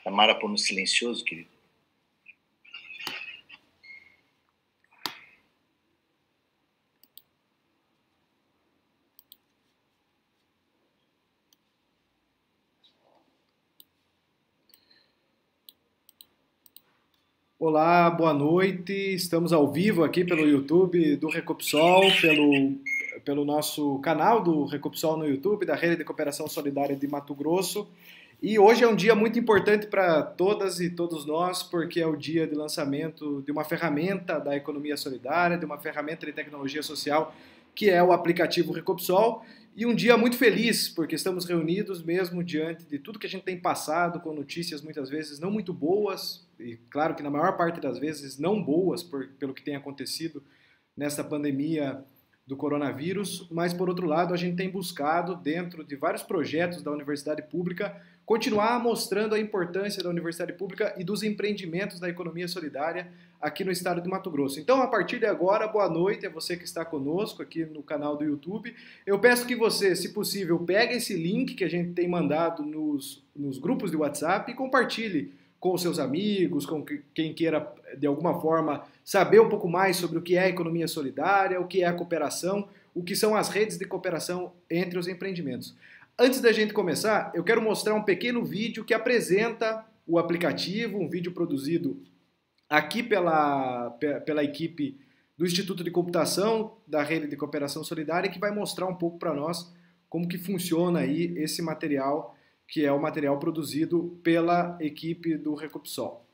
A Mara pôr no silencioso, querido. Olá, boa noite. Estamos ao vivo aqui pelo YouTube do Recopsol, pelo nosso canal do Recopsol no YouTube, da Rede de Cooperação Solidária de Mato Grosso. E hoje é um dia muito importante para todas e todos nós, porque é o dia de lançamento de uma ferramenta da economia solidária, de uma ferramenta de tecnologia social, que é o aplicativo Recopsol. E um dia muito feliz, porque estamos reunidos mesmo diante de tudo que a gente tem passado, com notícias muitas vezes não muito boas, e claro que na maior parte das vezes não boas, pelo que tem acontecido nessa pandemia do coronavírus, mas por outro lado a gente tem buscado, dentro de vários projetos da universidade pública, continuar mostrando a importância da universidade pública e dos empreendimentos da economia solidária aqui no estado de Mato Grosso. Então, a partir de agora, boa noite a você que está conosco aqui no canal do YouTube. Eu peço que você, se possível, pegue esse link que a gente tem mandado nos grupos de WhatsApp e compartilhe com os seus amigos, com quem queira, de alguma forma, saber um pouco mais sobre o que é a economia solidária, o que é a cooperação, o que são as redes de cooperação entre os empreendimentos. Antes da gente começar, eu quero mostrar um pequeno vídeo que apresenta o aplicativo, um vídeo produzido aqui pela equipe do Instituto de Computação da Rede de Cooperação Solidária, que vai mostrar um pouco para nós como que funciona aí esse material, que é o material produzido pela equipe do Recopsol.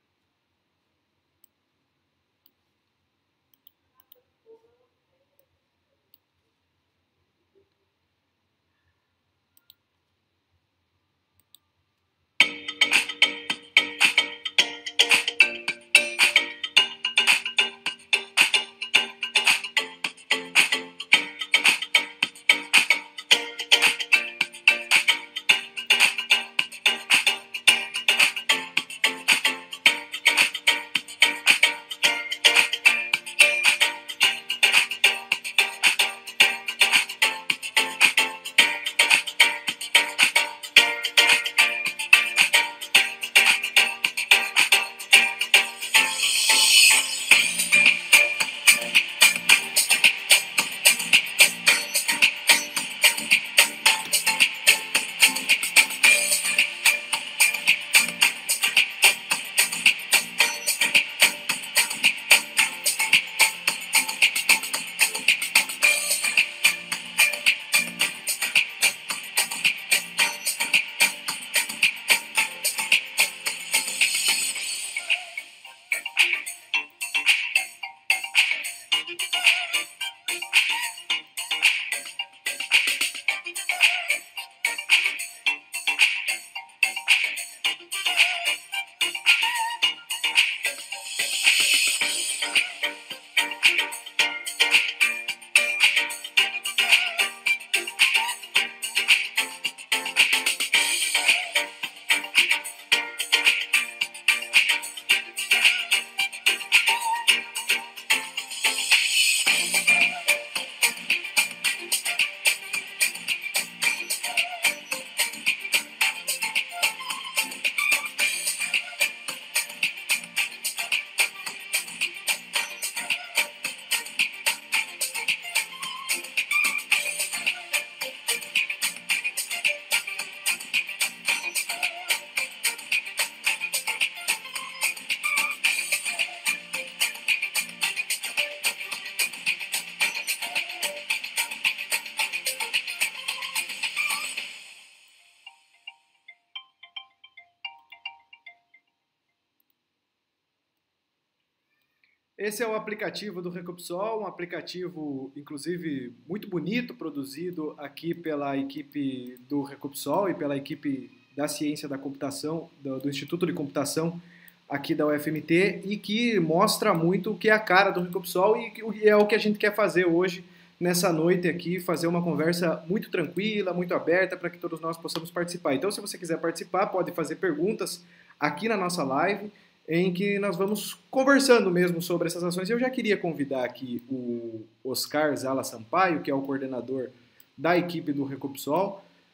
Esse é o aplicativo do Recopsol, um aplicativo, inclusive, muito bonito, produzido aqui pela equipe do Recopsol e pela equipe da Ciência da Computação, do Instituto de Computação aqui da UFMT, e que mostra muito o que é a cara do Recopsol e é o que a gente quer fazer hoje, nessa noite aqui, fazer uma conversa muito tranquila, muito aberta, para que todos nós possamos participar. Então, se você quiser participar, pode fazer perguntas aqui na nossa live, em que nós vamos conversando mesmo sobre essas ações. Eu já queria convidar aqui o Oscar Zala Sampaio, que é o coordenador da equipe do Recopsol,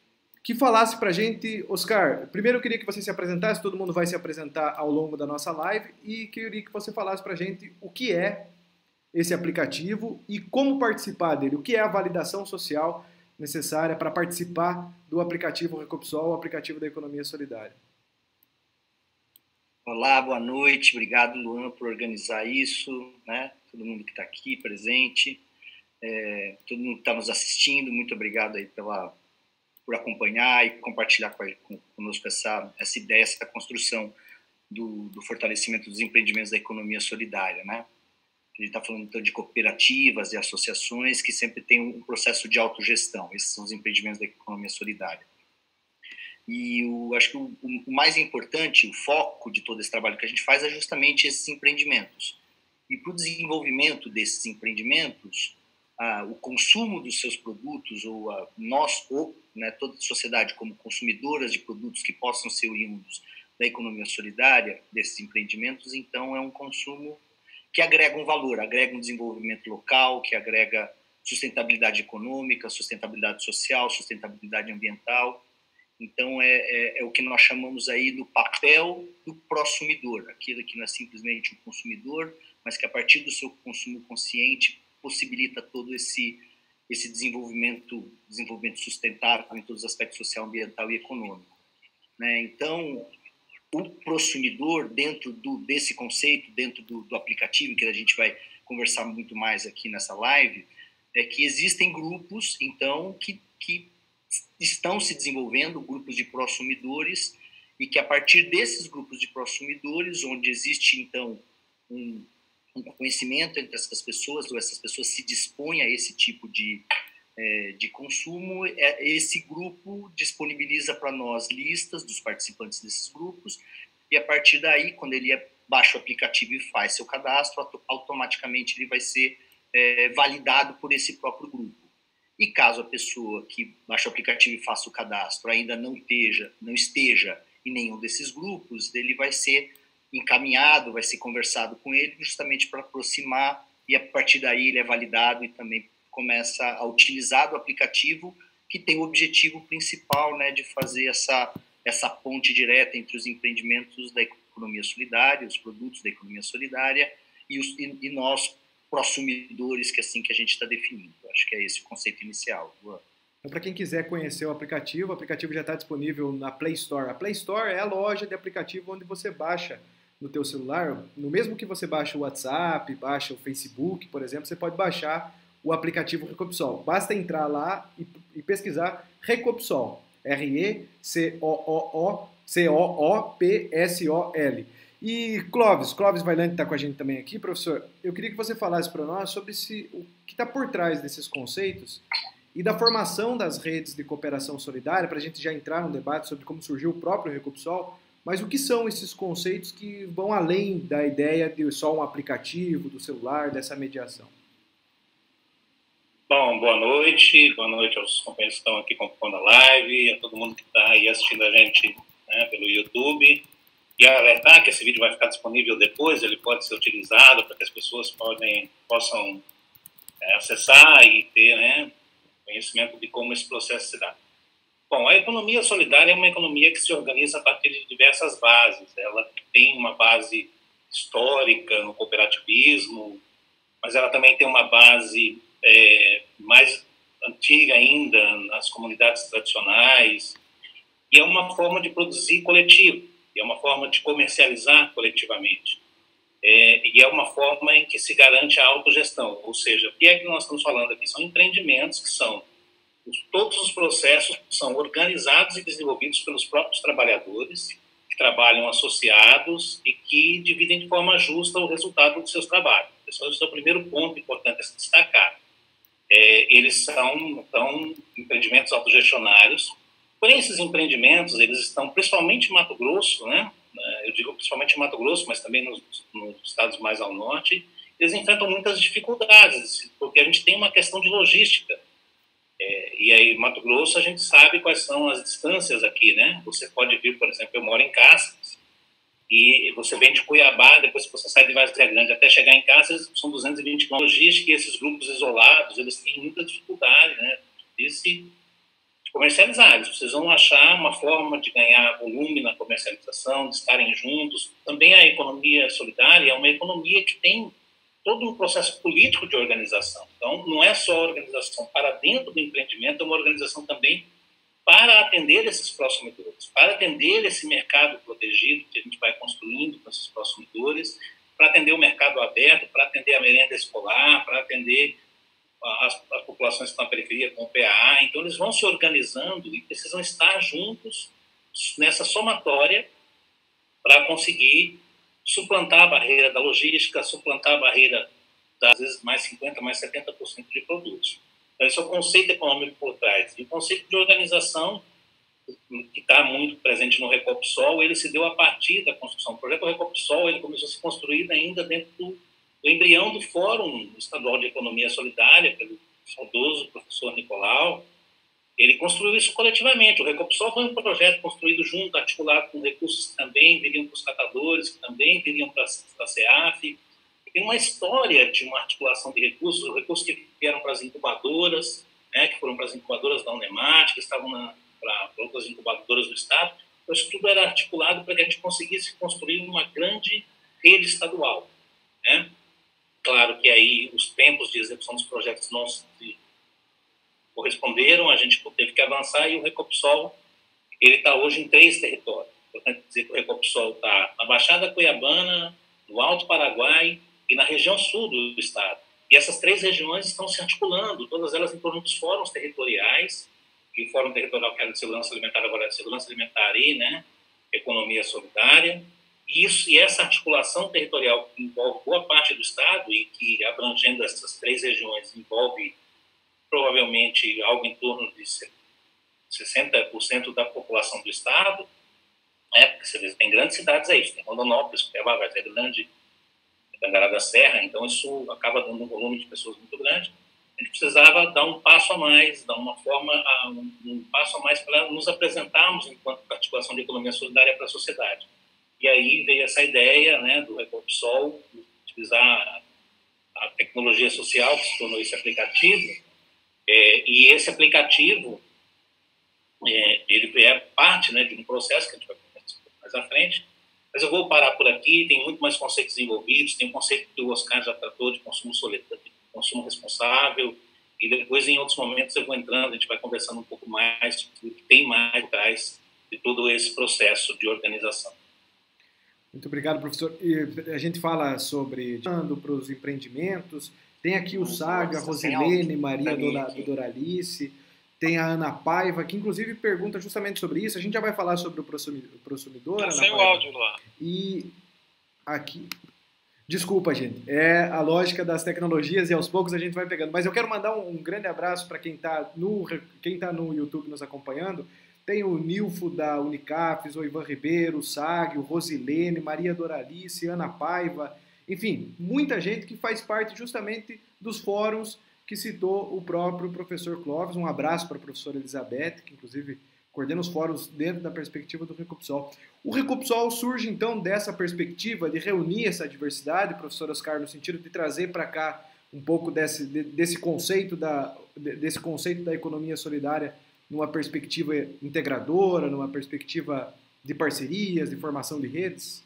que falasse para a gente, Oscar, primeiro eu queria que você se apresentasse, todo mundo vai se apresentar ao longo da nossa live, e queria que você falasse para a gente o que é esse aplicativo e como participar dele, o que é a validação social necessária para participar do aplicativo Recopsol, o aplicativo da economia solidária. Olá, boa noite, obrigado, Luan, por organizar isso, né? Todo mundo que está aqui presente, todo mundo que está nos assistindo, muito obrigado aí por acompanhar e compartilhar conosco essa ideia, essa construção do fortalecimento dos empreendimentos da economia solidária, né? A gente está falando então de cooperativas e associações que sempre têm um processo de autogestão. Esses são os empreendimentos da economia solidária. E acho que o mais importante, o foco de todo esse trabalho que a gente faz é justamente esses empreendimentos. E para o desenvolvimento desses empreendimentos, o consumo dos seus produtos, né, toda a sociedade como consumidoras de produtos que possam ser oriundos da economia solidária, desses empreendimentos, então é um consumo que agrega um valor, agrega um desenvolvimento local, que agrega sustentabilidade econômica, sustentabilidade social, sustentabilidade ambiental. Então, é o que nós chamamos aí do papel do prosumidor, aquilo que não é simplesmente um consumidor, mas que a partir do seu consumo consciente possibilita todo esse desenvolvimento sustentável em todos os aspectos social, ambiental e econômico, né? Então, o prosumidor, dentro desse conceito, dentro do aplicativo, que a gente vai conversar muito mais aqui nessa live, é que existem grupos, então, que estão se desenvolvendo, grupos de prosumidores, e que a partir desses grupos de prosumidores, onde existe, então, um conhecimento entre essas pessoas, ou essas pessoas se dispõem a esse tipo de consumo, esse grupo disponibiliza para nós listas dos participantes desses grupos, e a partir daí, quando ele baixa o aplicativo e faz seu cadastro, automaticamente ele vai ser validado por esse próprio grupo. E caso a pessoa que baixa o aplicativo e faça o cadastro ainda não esteja em nenhum desses grupos, ele vai ser encaminhado, vai ser conversado com ele justamente para aproximar, e a partir daí ele é validado e também começa a utilizar o aplicativo, que tem o objetivo principal, né, de fazer essa ponte direta entre os empreendimentos da economia solidária, os produtos da economia solidária e nós, prosumidores, que é assim que a gente está definindo. Acho que é esse o conceito inicial. Então, para quem quiser conhecer o aplicativo já está disponível na Play Store. A Play Store é a loja de aplicativo onde você baixa no teu celular, no mesmo que você baixa o WhatsApp, baixa o Facebook, por exemplo, você pode baixar o aplicativo Recopsol. Basta entrar lá e pesquisar Recopsol. RECOOCOOPSOL. E Clóvis Vailante está com a gente também aqui, professor. Eu queria que você falasse para nós sobre o que está por trás desses conceitos e da formação das redes de cooperação solidária, para a gente já entrar no debate sobre como surgiu o próprio Recopsol, mas o que são esses conceitos que vão além da ideia de só um aplicativo, do celular, dessa mediação? Bom, boa noite aos companheiros que estão aqui compondo a live, a todo mundo que está aí assistindo a gente, né, pelo YouTube. E alertar que esse vídeo vai ficar disponível depois, ele pode ser utilizado para que as pessoas possam acessar e ter, né, conhecimento de como esse processo se dá. Bom, a economia solidária é uma economia que se organiza a partir de diversas bases. Ela tem uma base histórica no cooperativismo, mas ela também tem uma base mais antiga ainda nas comunidades tradicionais, e é uma forma de produzir coletivo, e é uma forma de comercializar coletivamente, e é uma forma em que se garante a autogestão, ou seja, o que é que nós estamos falando aqui? São empreendimentos que são, todos os processos são organizados e desenvolvidos pelos próprios trabalhadores, que trabalham associados e que dividem de forma justa o resultado dos seus trabalhos. Esse é o primeiro ponto importante a se destacar. Eles são, então, empreendimentos autogestionários. Porém, esses empreendimentos, eles estão principalmente em Mato Grosso, né? Eu digo principalmente em Mato Grosso, mas também nos estados mais ao norte, eles enfrentam muitas dificuldades, porque a gente tem uma questão de logística. E aí, em Mato Grosso, a gente sabe quais são as distâncias aqui, né? Você pode vir, por exemplo, eu moro em Cascas, e você vem de Cuiabá, depois que você sai de Várzea Grande até chegar em casa, são 220 km. Logística, e esses grupos isolados, eles têm muita dificuldade, né? De comercializar. Eles precisam achar uma forma de ganhar volume na comercialização, de estarem juntos. Também a economia solidária é uma economia que tem todo um processo político de organização. Então, não é só organização para dentro do empreendimento, é uma organização também para atender esses consumidores, para atender esse mercado protegido que a gente vai construindo com esses consumidores, para atender o mercado aberto, para atender a merenda escolar, para atender as populações que estão na periferia com o PAA. Então, eles vão se organizando e precisam estar juntos nessa somatória para conseguir suplantar a barreira da logística, suplantar a barreira das, às vezes, mais 50%, mais 70% de produtos. Então, esse é o conceito econômico por trás. E o conceito de organização, que está muito presente no Recopsol, ele se deu a partir da construção. O projeto Recopsol ele começou a ser construído ainda dentro do embrião do Fórum Estadual de Economia Solidária, pelo saudoso professor Nicolau. Ele construiu isso coletivamente. O Recopsol foi um projeto construído junto, articulado com recursos que também viriam para os catadores, que também viriam para a CEAF. Tem uma história de uma articulação de recursos que vieram para as incubadoras, né, que foram para as incubadoras da Unemat, que estavam para outras incubadoras do Estado. Então, isso tudo era articulado para que a gente conseguisse construir uma grande rede estadual, né? Claro que aí os tempos de execução dos projetos não se corresponderam, a gente teve que avançar e o Recopsol ele está hoje em 3 territórios. Portanto, dizer que o Recopsol está na Baixada Cuiabana, no Alto Paraguai e na região sul do estado. E essas 3 regiões estão se articulando, todas elas em torno dos fóruns territoriais, e o Fórum Territorial que era de Segurança Alimentar agora é de Segurança Alimentar e, né, Economia Solidária. E essa articulação territorial que envolve boa parte do estado e que, abrangendo essas 3 regiões, envolve provavelmente algo em torno de 60% da população do estado, né? Porque você vê, tem grandes cidades aí, tem Rondonópolis, Cuiabá, Vargem Grande, Tangará da Serra, então isso acaba dando um volume de pessoas muito grande. A gente precisava dar um passo a mais, dar uma forma, um passo a mais para nos apresentarmos enquanto articulação de economia solidária para a sociedade. E aí veio essa ideia, né, do Recopsol, utilizar a tecnologia social que se tornou esse aplicativo, e esse aplicativo, ele é parte, né, de um processo que a gente vai conversar mais à frente, mas eu vou parar por aqui, tem muito mais conceitos envolvidos, tem um conceito que o Oscar já tratou de consumo solidário, de consumo responsável, e depois em outros momentos eu vou entrando, a gente vai conversando um pouco mais do que tem mais atrás de todo esse processo de organização. Muito obrigado, professor. E a gente fala sobre para os empreendimentos. Tem aqui o Saga, a Rosilene, Maria do Doralice, tem a Ana Paiva, que inclusive pergunta justamente sobre isso. A gente já vai falar sobre o prosumidor. Já saiu o áudio lá. E aqui... Desculpa, gente. É a lógica das tecnologias e aos poucos a gente vai pegando. Mas eu quero mandar um grande abraço para quem está no YouTube nos acompanhando. Tem o Nilfo da Unicafes, o Ivan Ribeiro, o Sag, o Rosilene, Maria Doralice, Ana Paiva, enfim, muita gente que faz parte justamente dos fóruns que citou o próprio professor Clóvis. Um abraço para a professora Elizabeth, que inclusive coordena os fóruns dentro da perspectiva do Recopsol. O Recopsol surge então dessa perspectiva de reunir essa diversidade, professor Oscar, no sentido de trazer para cá um pouco desse conceito da economia solidária numa perspectiva integradora, numa perspectiva de parcerias, de formação de redes?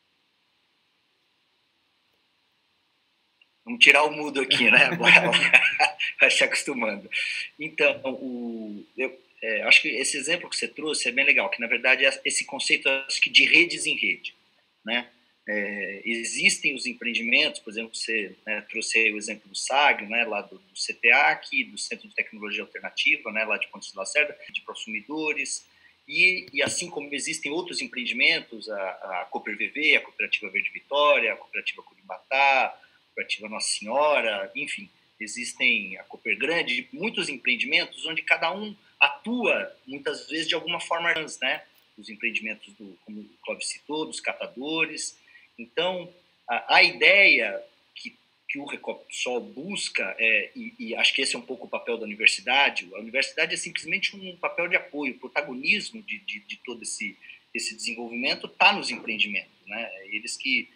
Vamos tirar o mudo aqui, né? Vai se acostumando. Então, acho que esse exemplo que você trouxe é bem legal, que na verdade é esse conceito acho que de redes em rede, né? Existem os empreendimentos, por exemplo, você trouxe aí o exemplo do SAG, né, lá do CTA aqui, do Centro de Tecnologia Alternativa, né, lá de Pontes de Lacerda, de consumidores, e assim como existem outros empreendimentos, a Cooper VV, a Cooperativa Verde Vitória, a Cooperativa Curibatá, a Cooperativa Nossa Senhora, enfim, existem a Cooper Grande, muitos empreendimentos onde cada um atua, muitas vezes, de alguma forma, né, os empreendimentos, como o Clóvis citou, dos catadores. Então, a ideia que o Recopsol busca, e acho que esse é um pouco o papel da universidade, a universidade é simplesmente um papel de apoio, o protagonismo de todo esse desenvolvimento está nos empreendimentos, né? Eles que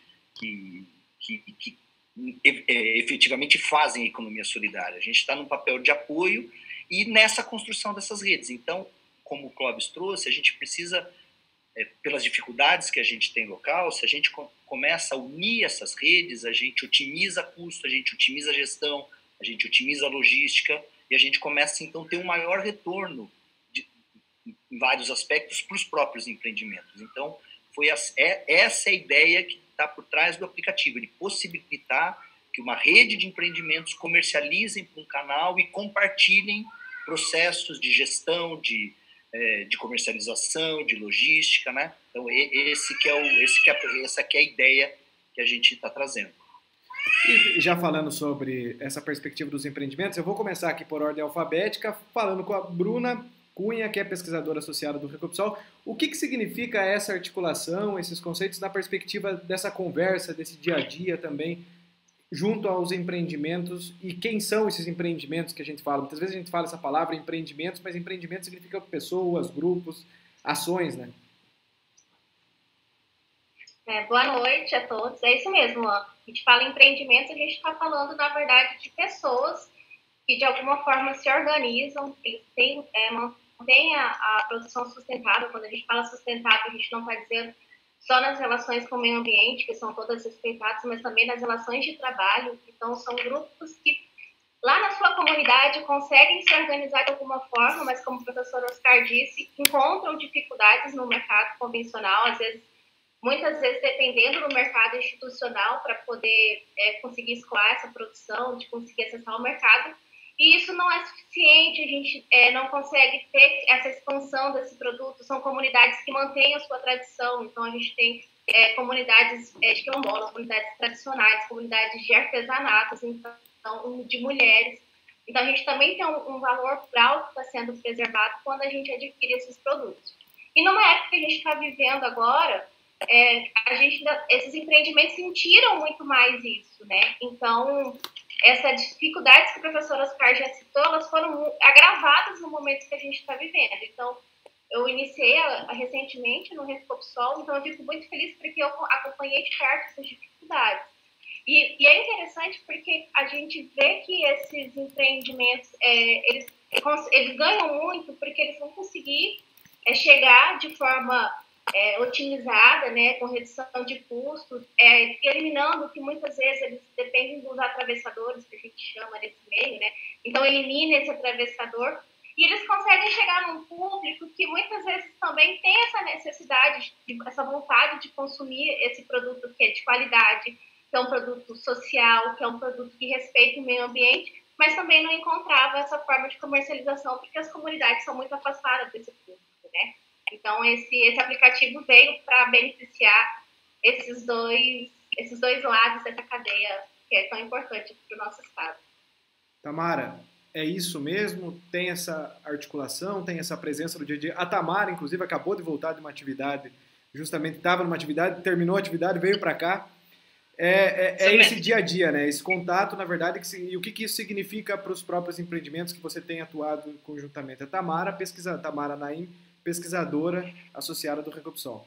efetivamente fazem a economia solidária. A gente está num papel de apoio e nessa construção dessas redes. Então, como o Clóvis trouxe, a gente precisa, pelas dificuldades que a gente tem local, se a gente começa a unir essas redes, a gente otimiza custo, a gente otimiza a gestão, a gente otimiza a logística e a gente começa, então, a ter um maior retorno em vários aspectos para os próprios empreendimentos. Então, essa é a ideia que está por trás do aplicativo, de possibilitar que uma rede de empreendimentos comercializem para um canal e compartilhem processos de gestão, de comercialização, de logística, né? Então, essa que é a ideia que a gente está trazendo. E já falando sobre essa perspectiva dos empreendimentos, eu vou começar aqui por ordem alfabética, falando com a Bruna Cunha, que é pesquisadora associada do Recopsol. O que significa essa articulação, esses conceitos, na perspectiva dessa conversa, desse dia a dia também, junto aos empreendimentos, e quem são esses empreendimentos que a gente fala? Muitas vezes a gente fala essa palavra empreendimentos, mas empreendimento significa pessoas, grupos, ações, né? Boa noite a todos. É isso mesmo, a gente fala empreendimentos, a gente está falando, na verdade, de pessoas que de alguma forma se organizam, eles mantêm a produção sustentável. Quando a gente fala sustentável, a gente não está dizendo só nas relações com o meio ambiente, que são todas respeitadas, mas também nas relações de trabalho. Então, são grupos que, lá na sua comunidade, conseguem se organizar de alguma forma, mas, como o professor Oscar disse, encontram dificuldades no mercado convencional, muitas vezes dependendo do mercado institucional para poder conseguir escoar essa produção, de conseguir acessar o mercado. E isso não é suficiente, a gente não consegue ter essa expansão desse produto. São comunidades que mantêm a sua tradição, então a gente tem comunidades de quilombolas, comunidades tradicionais, comunidades de artesanatos, então, de mulheres. Então a gente também tem um valor rural que está sendo preservado quando a gente adquire esses produtos. E numa época que a gente está vivendo agora, esses empreendimentos sentiram muito mais isso, né? Então, essas dificuldades que o professor Oscar já citou, elas foram agravadas no momento que a gente está vivendo. Então, eu iniciei recentemente no Recopsol, então eu fico muito feliz porque eu acompanhei de perto essas dificuldades. E é interessante porque a gente vê que esses empreendimentos, eles ganham muito porque eles vão conseguir chegar de forma otimizada, né, com redução de custos, eliminando que muitas vezes eles dependem dos atravessadores, que a gente chama nesse meio, né? Então, elimina esse atravessador e eles conseguem chegar num público que muitas vezes também tem essa necessidade, essa vontade de consumir esse produto que é de qualidade, que é um produto social, que é um produto que respeita o meio ambiente, mas também não encontrava essa forma de comercialização porque as comunidades são muito afastadas desse público, né? Então, esse aplicativo veio para beneficiar esses dois lados dessa cadeia que é tão importante para o nosso estado. Tamara, é isso mesmo? Tem essa articulação, tem essa presença no dia a dia? A Tamara, inclusive, acabou de voltar de uma atividade, justamente estava numa atividade, terminou a atividade, veio para cá. Esse dia a dia, né? Esse contato, na verdade, e o que isso significa para os próprios empreendimentos que você tem atuado conjuntamente? A Tamara Naim, pesquisadora associada do Recopsol.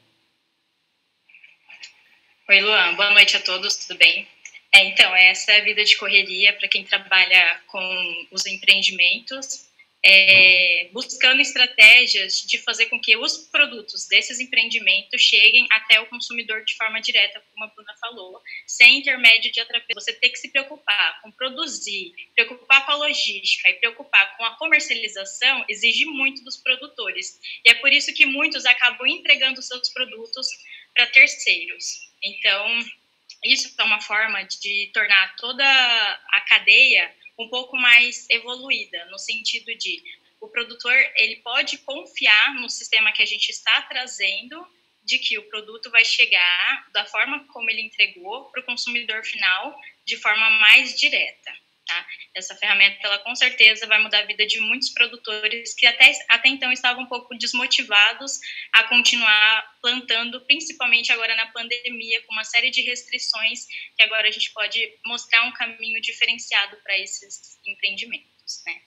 Oi, Luan. Boa noite a todos, tudo bem? Então, essa é a vida de correria para quem trabalha com os empreendimentos, buscando estratégias de fazer com que os produtos desses empreendimentos cheguem até o consumidor de forma direta, como a Bruna falou, sem intermédio de através. Você tem que se preocupar com produzir, preocupar com a logística e preocupar com a comercialização exige muito dos produtores. E é por isso que muitos acabam entregando seus produtos para terceiros. Então, isso é uma forma de tornar toda a cadeia um pouco mais evoluída, no sentido de o produtor ele pode confiar no sistema que a gente está trazendo, de que o produto vai chegar da forma como ele entregou para o consumidor final, de forma mais direta. Tá? Essa ferramenta, ela com certeza vai mudar a vida de muitos produtores que até então estavam um pouco desmotivados a continuar plantando, principalmente agora na pandemia, com uma série de restrições, que agora a gente pode mostrar um caminho diferenciado para esses empreendimentos, né?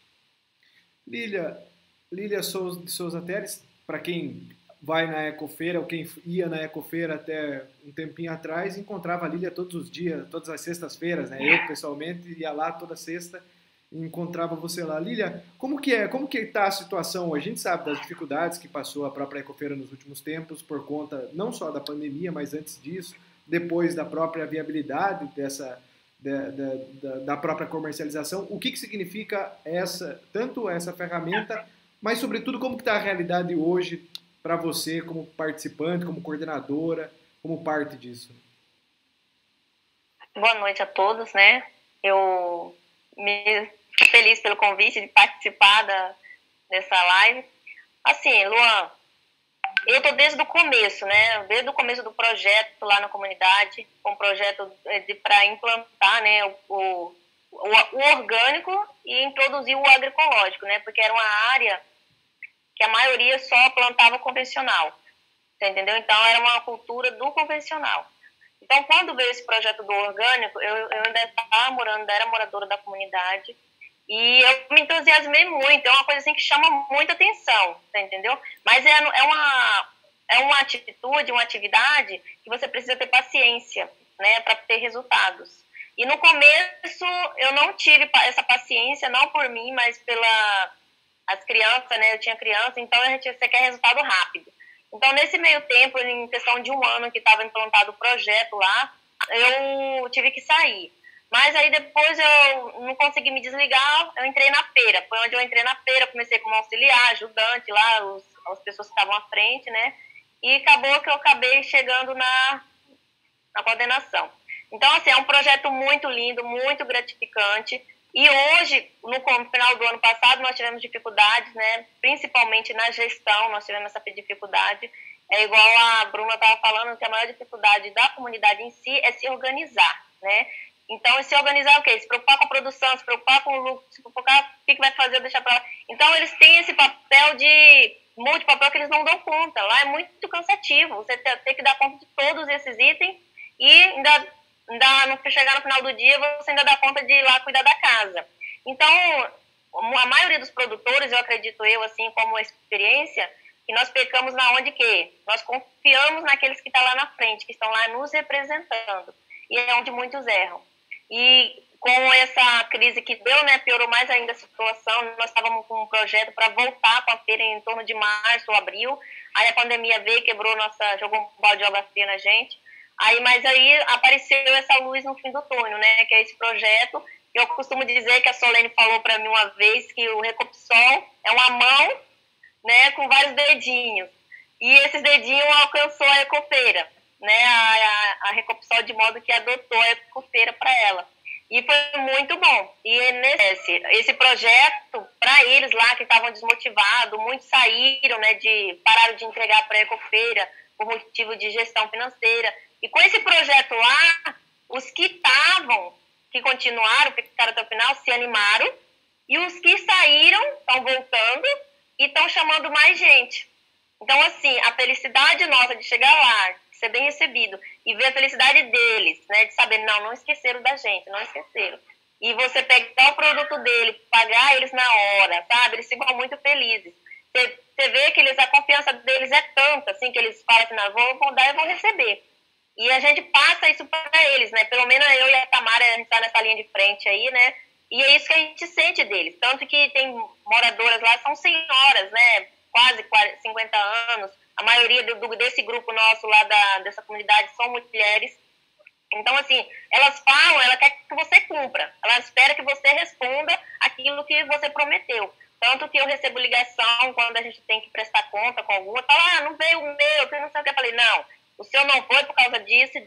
Lília Souza Teres, para quem vai na Ecofeira, ou quem ia na Ecofeira até um tempinho atrás, encontrava a Lília todos os dias, todas as sextas-feiras, né? Eu, pessoalmente, ia lá toda sexta encontrava você lá. Lília, como que está a situação? A gente sabe das dificuldades que passou a própria Ecofeira nos últimos tempos por conta não só da pandemia, mas antes disso, depois da própria viabilidade da própria comercialização. O que significa tanto essa ferramenta, mas sobretudo como que está a realidade hoje para você como participante, como coordenadora, como parte disso? Boa noite a todos, né? Eu me feliz pelo convite de participar dessa live. Assim, Luan, eu tô desde o começo, né? Desde o começo do projeto lá na comunidade, um projeto para implantar, né, o orgânico e introduzir o agroecológico, né? Porque era uma área que a maioria só plantava convencional, você entendeu? Então era uma cultura do convencional. Então, quando veio esse projeto do orgânico, eu ainda era moradora da comunidade, e eu me entusiasmei muito. É uma coisa assim que chama muita atenção, tá, entendeu? Mas é uma atitude, uma atividade que você precisa ter paciência, né, para ter resultados. E no começo eu não tive essa paciência, não por mim, mas as crianças, né? Eu tinha criança, então você quer resultado rápido. Então, nesse meio tempo, em questão de 1 ano que estava implantado o projeto lá, eu tive que sair. Mas aí depois eu não consegui me desligar, eu entrei na feira. Foi onde eu entrei na feira, comecei como auxiliar, ajudante lá, as pessoas que estavam à frente, né? E acabou que eu acabei chegando na coordenação. Então, assim, é um projeto muito lindo, muito gratificante. E hoje, no final do ano passado, nós tivemos dificuldades, né? Principalmente na gestão, nós tivemos essa dificuldade. É igual a Bruna estava falando, que a maior dificuldade da comunidade em si é se organizar, né? Então, se organizar o quê? Se preocupar com a produção, se preocupar com o lucro, se preocupar o que vai fazer, deixar para lá. Então, eles têm esse papel de multipapel que eles não dão conta. Lá é muito cansativo. Você tem que dar conta de todos esses itens e ainda chegar no final do dia, você ainda dá conta de ir lá cuidar da casa. Então, a maioria dos produtores, eu acredito assim, como experiência, que nós pecamos na onde que? Nós confiamos naqueles que estão lá na frente, que estão lá nos representando. E é onde muitos erram. E com essa crise que deu, né, piorou mais ainda a situação. Nós estávamos com um projeto para voltar com a feira em torno de março ou abril. Aí a pandemia veio, jogou um balde de água fria na gente. Mas aí apareceu essa luz no fim do túnel, né, que é esse projeto. Eu costumo dizer que a Solene falou para mim uma vez que o Recopsol é uma mão, né, com vários dedinhos. E esses dedinhos alcançou a Ecofeira, né, a Recopsol, de modo que adotou a Ecofeira para ela. E foi muito bom. E esse projeto, para eles lá que estavam desmotivados, muitos saíram, né, pararam de entregar para a Ecofeira por motivo de gestão financeira. E com esse projeto lá, os que continuaram, ficaram até o final, se animaram. E os que saíram estão voltando e estão chamando mais gente. Então, assim, a felicidade nossa de chegar lá, de ser bem recebido, e ver a felicidade deles, né, de saber, não esqueceram da gente, não esqueceram. E você pegar o produto dele, pagar eles na hora, sabe? Eles ficam muito felizes. Você vê que a confiança deles é tanta, assim, que eles falam assim, não, vou dar e vou receber. E a gente passa isso para eles, né? Pelo menos eu e a Tamara, a gente está nessa linha de frente aí, né? E é isso que a gente sente deles. Tanto que tem moradoras lá, são senhoras, né? Quase 50 anos. A maioria desse grupo nosso lá dessa comunidade são mulheres. Então, assim, ela quer que você cumpra. Ela espera que você responda aquilo que você prometeu. Tanto que eu recebo ligação quando a gente tem que prestar conta com alguma. Fala, não veio o meu, não sei o que. Eu falei, não, o seu não foi por causa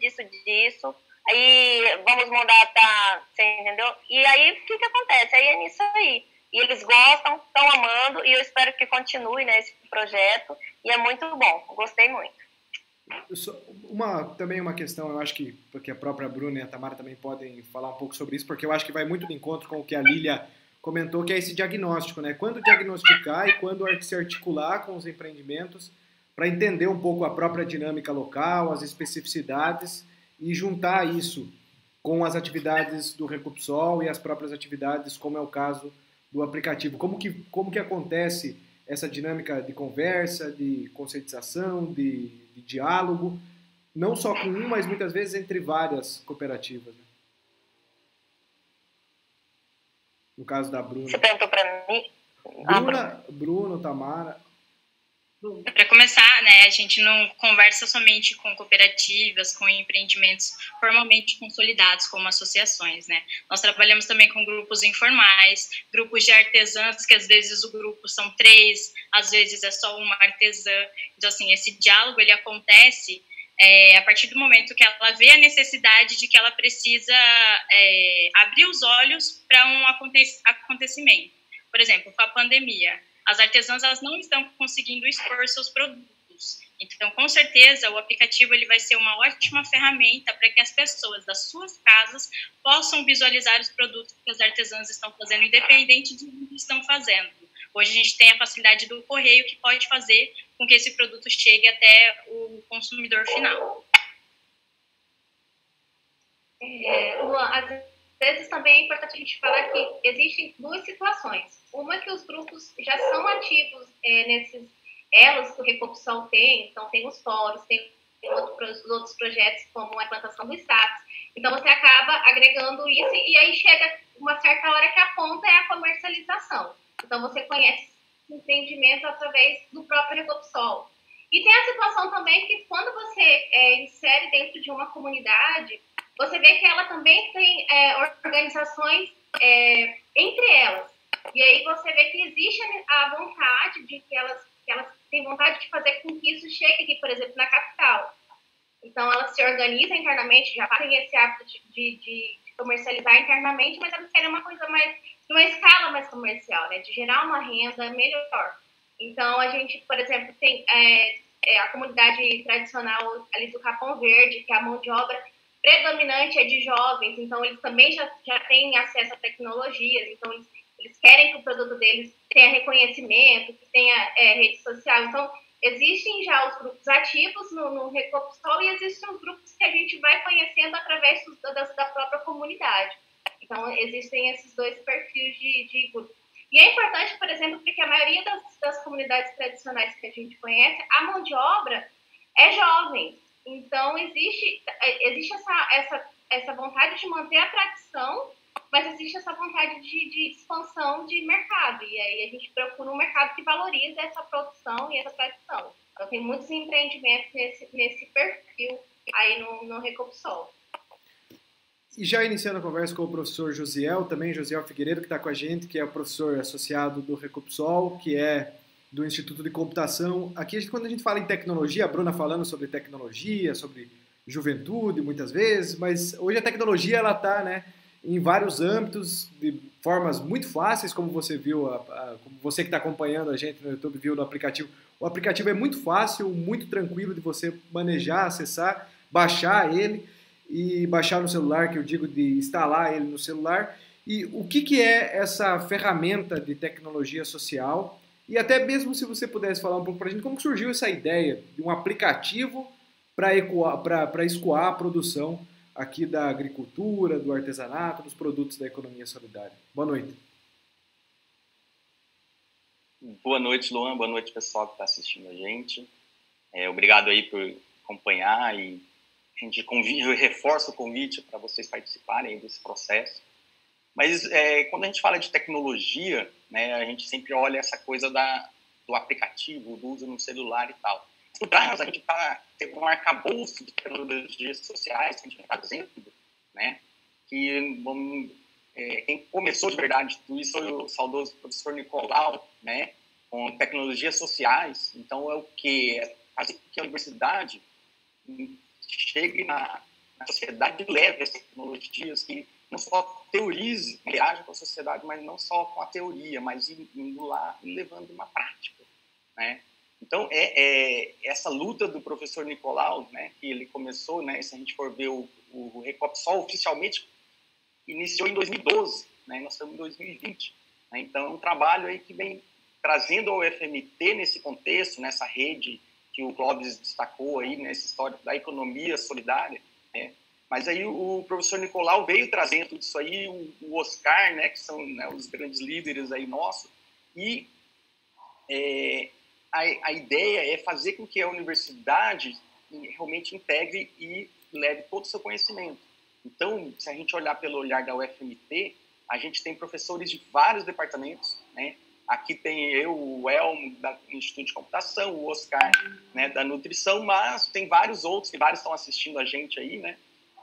disso. Aí vamos mandar, você entendeu? E aí, o que acontece? Aí é nisso aí. E eles gostam, estão amando, e eu espero que continue, né, esse projeto. E é muito bom, gostei muito. Também uma questão, eu acho que porque a própria Bruna e a Tamara também podem falar um pouco sobre isso, porque eu acho que vai muito de encontro com o que a Lília comentou, que é esse diagnóstico, né? Quando diagnosticar e quando se articular com os empreendimentos para entender um pouco a própria dinâmica local, as especificidades e juntar isso com as atividades do Recopsol e as próprias atividades, como é o caso do aplicativo. Como que acontece essa dinâmica de conversa, de conscientização, de diálogo, não só com mas muitas vezes entre várias cooperativas, né? no caso da Bruna. Você perguntou para mim? Bruno, Tamara. Para começar, né, a gente não conversa somente com cooperativas, com empreendimentos formalmente consolidados, como associações, né? Nós trabalhamos também com grupos informais, grupos de artesãs, que às vezes o grupo são 3, às vezes é só uma artesã. Então, assim, esse diálogo, ele acontece a partir do momento que ela vê a necessidade de que ela precisa abrir os olhos para um acontecimento. Por exemplo, com a pandemia, as artesãs elas não estão conseguindo expor seus produtos. Então, com certeza, o aplicativo ele vai ser uma ótima ferramenta para que as pessoas das suas casas possam visualizar os produtos que as artesãs estão fazendo, independente de onde estão fazendo. Hoje a gente tem a facilidade do correio que pode fazer com que esse produto chegue até o consumidor final. Luan, às vezes também é importante a gente falar que existem 2 situações. Uma que os grupos já são ativos nesses elos que o Recopsol tem, então tem os fóruns, tem outros projetos como a implantação do status. Então você acaba agregando isso e aí chega uma certa hora que a ponta é a comercialização. Então você conhece esse empreendimento através do próprio Recopsol. E tem a situação também que quando você insere dentro de uma comunidade, você vê que ela também tem organizações entre elas. E aí você vê que existe a vontade de que elas têm vontade de fazer com que isso chegue aqui, por exemplo, na capital. Então elas se organizam internamente, já fazem esse hábito de comercializar internamente, mas elas querem uma coisa mais, de uma escala mais comercial, né? De gerar uma renda melhor. Então a gente, por exemplo, tem a comunidade tradicional ali do Capão Verde, que a mão de obra predominante é de jovens, então eles também já têm acesso a tecnologias, então eles querem que o produto deles tenha reconhecimento, que tenha rede social. Então, existem já os grupos ativos no Recopsol e existem os grupos que a gente vai conhecendo através da própria comunidade. Então, existem esses 2 perfis de grupo. E é importante, por exemplo, porque a maioria das comunidades tradicionais que a gente conhece, a mão de obra é jovem. Então, existe essa vontade de manter a tradição, mas existe essa vontade de expansão de mercado. E aí a gente procura um mercado que valoriza essa produção e essa tradição. Então, tem muitos empreendimentos nesse perfil aí no Recopsol. E já iniciando a conversa com o professor Josiel, também Josiel Figueiredo, que está com a gente, que é o professor associado do Recopsol, que é do Instituto de Computação. Aqui, quando a gente fala em tecnologia, a Bruna falando sobre tecnologia, sobre juventude, muitas vezes, mas hoje a tecnologia ela está, né, em vários âmbitos, de formas muito fáceis, como você viu, como você que está acompanhando a gente no YouTube viu no aplicativo. O aplicativo é muito fácil, muito tranquilo de você manejar, acessar, baixar ele e baixar no celular, que eu digo de instalar ele no celular. E o que é essa ferramenta de tecnologia social? E até mesmo se você pudesse falar um pouco para a gente, como surgiu essa ideia de um aplicativo para escoar a produção aqui da agricultura, do artesanato, dos produtos da economia solidária. Boa noite. Boa noite, Luan. Boa noite, pessoal que está assistindo a gente. Obrigado aí por acompanhar e eu reforço o convite para vocês participarem desse processo. Mas quando a gente fala de tecnologia, né, a gente sempre olha essa coisa do aplicativo, do uso no celular e tal. Por trás, a gente tem um arcabouço de tecnologias sociais que a gente está fazendo, né? Quem começou de verdade tudo isso foi o saudoso professor Nicolau, né? Com tecnologias sociais. Então, é o que? É fazer com que a universidade chegue na sociedade e leve as tecnologias que não só teorize, reage com a sociedade, mas não só com a teoria, mas indo lá e levando uma prática, né? Então, essa luta do professor Nicolau, né, que ele começou, né, se a gente for ver o Recopsol, oficialmente iniciou em 2012, né, nós estamos em 2020. Né, então, é um trabalho aí que vem trazendo ao FMT nesse contexto, nessa rede que o Clóvis destacou aí, nessa história da economia solidária, né. Mas aí o professor Nicolau veio trazendo tudo isso aí, o Oscar, né, que são, né, os grandes líderes aí nossos, e a ideia é fazer com que a universidade realmente integre e leve todo o seu conhecimento. Então, se a gente olhar pelo olhar da UFMT, a gente tem professores de vários departamentos, né? Aqui tem eu, o Elmo, do Instituto de Computação, o Oscar, né, da Nutrição, mas tem vários outros, que vários estão assistindo a gente aí, né?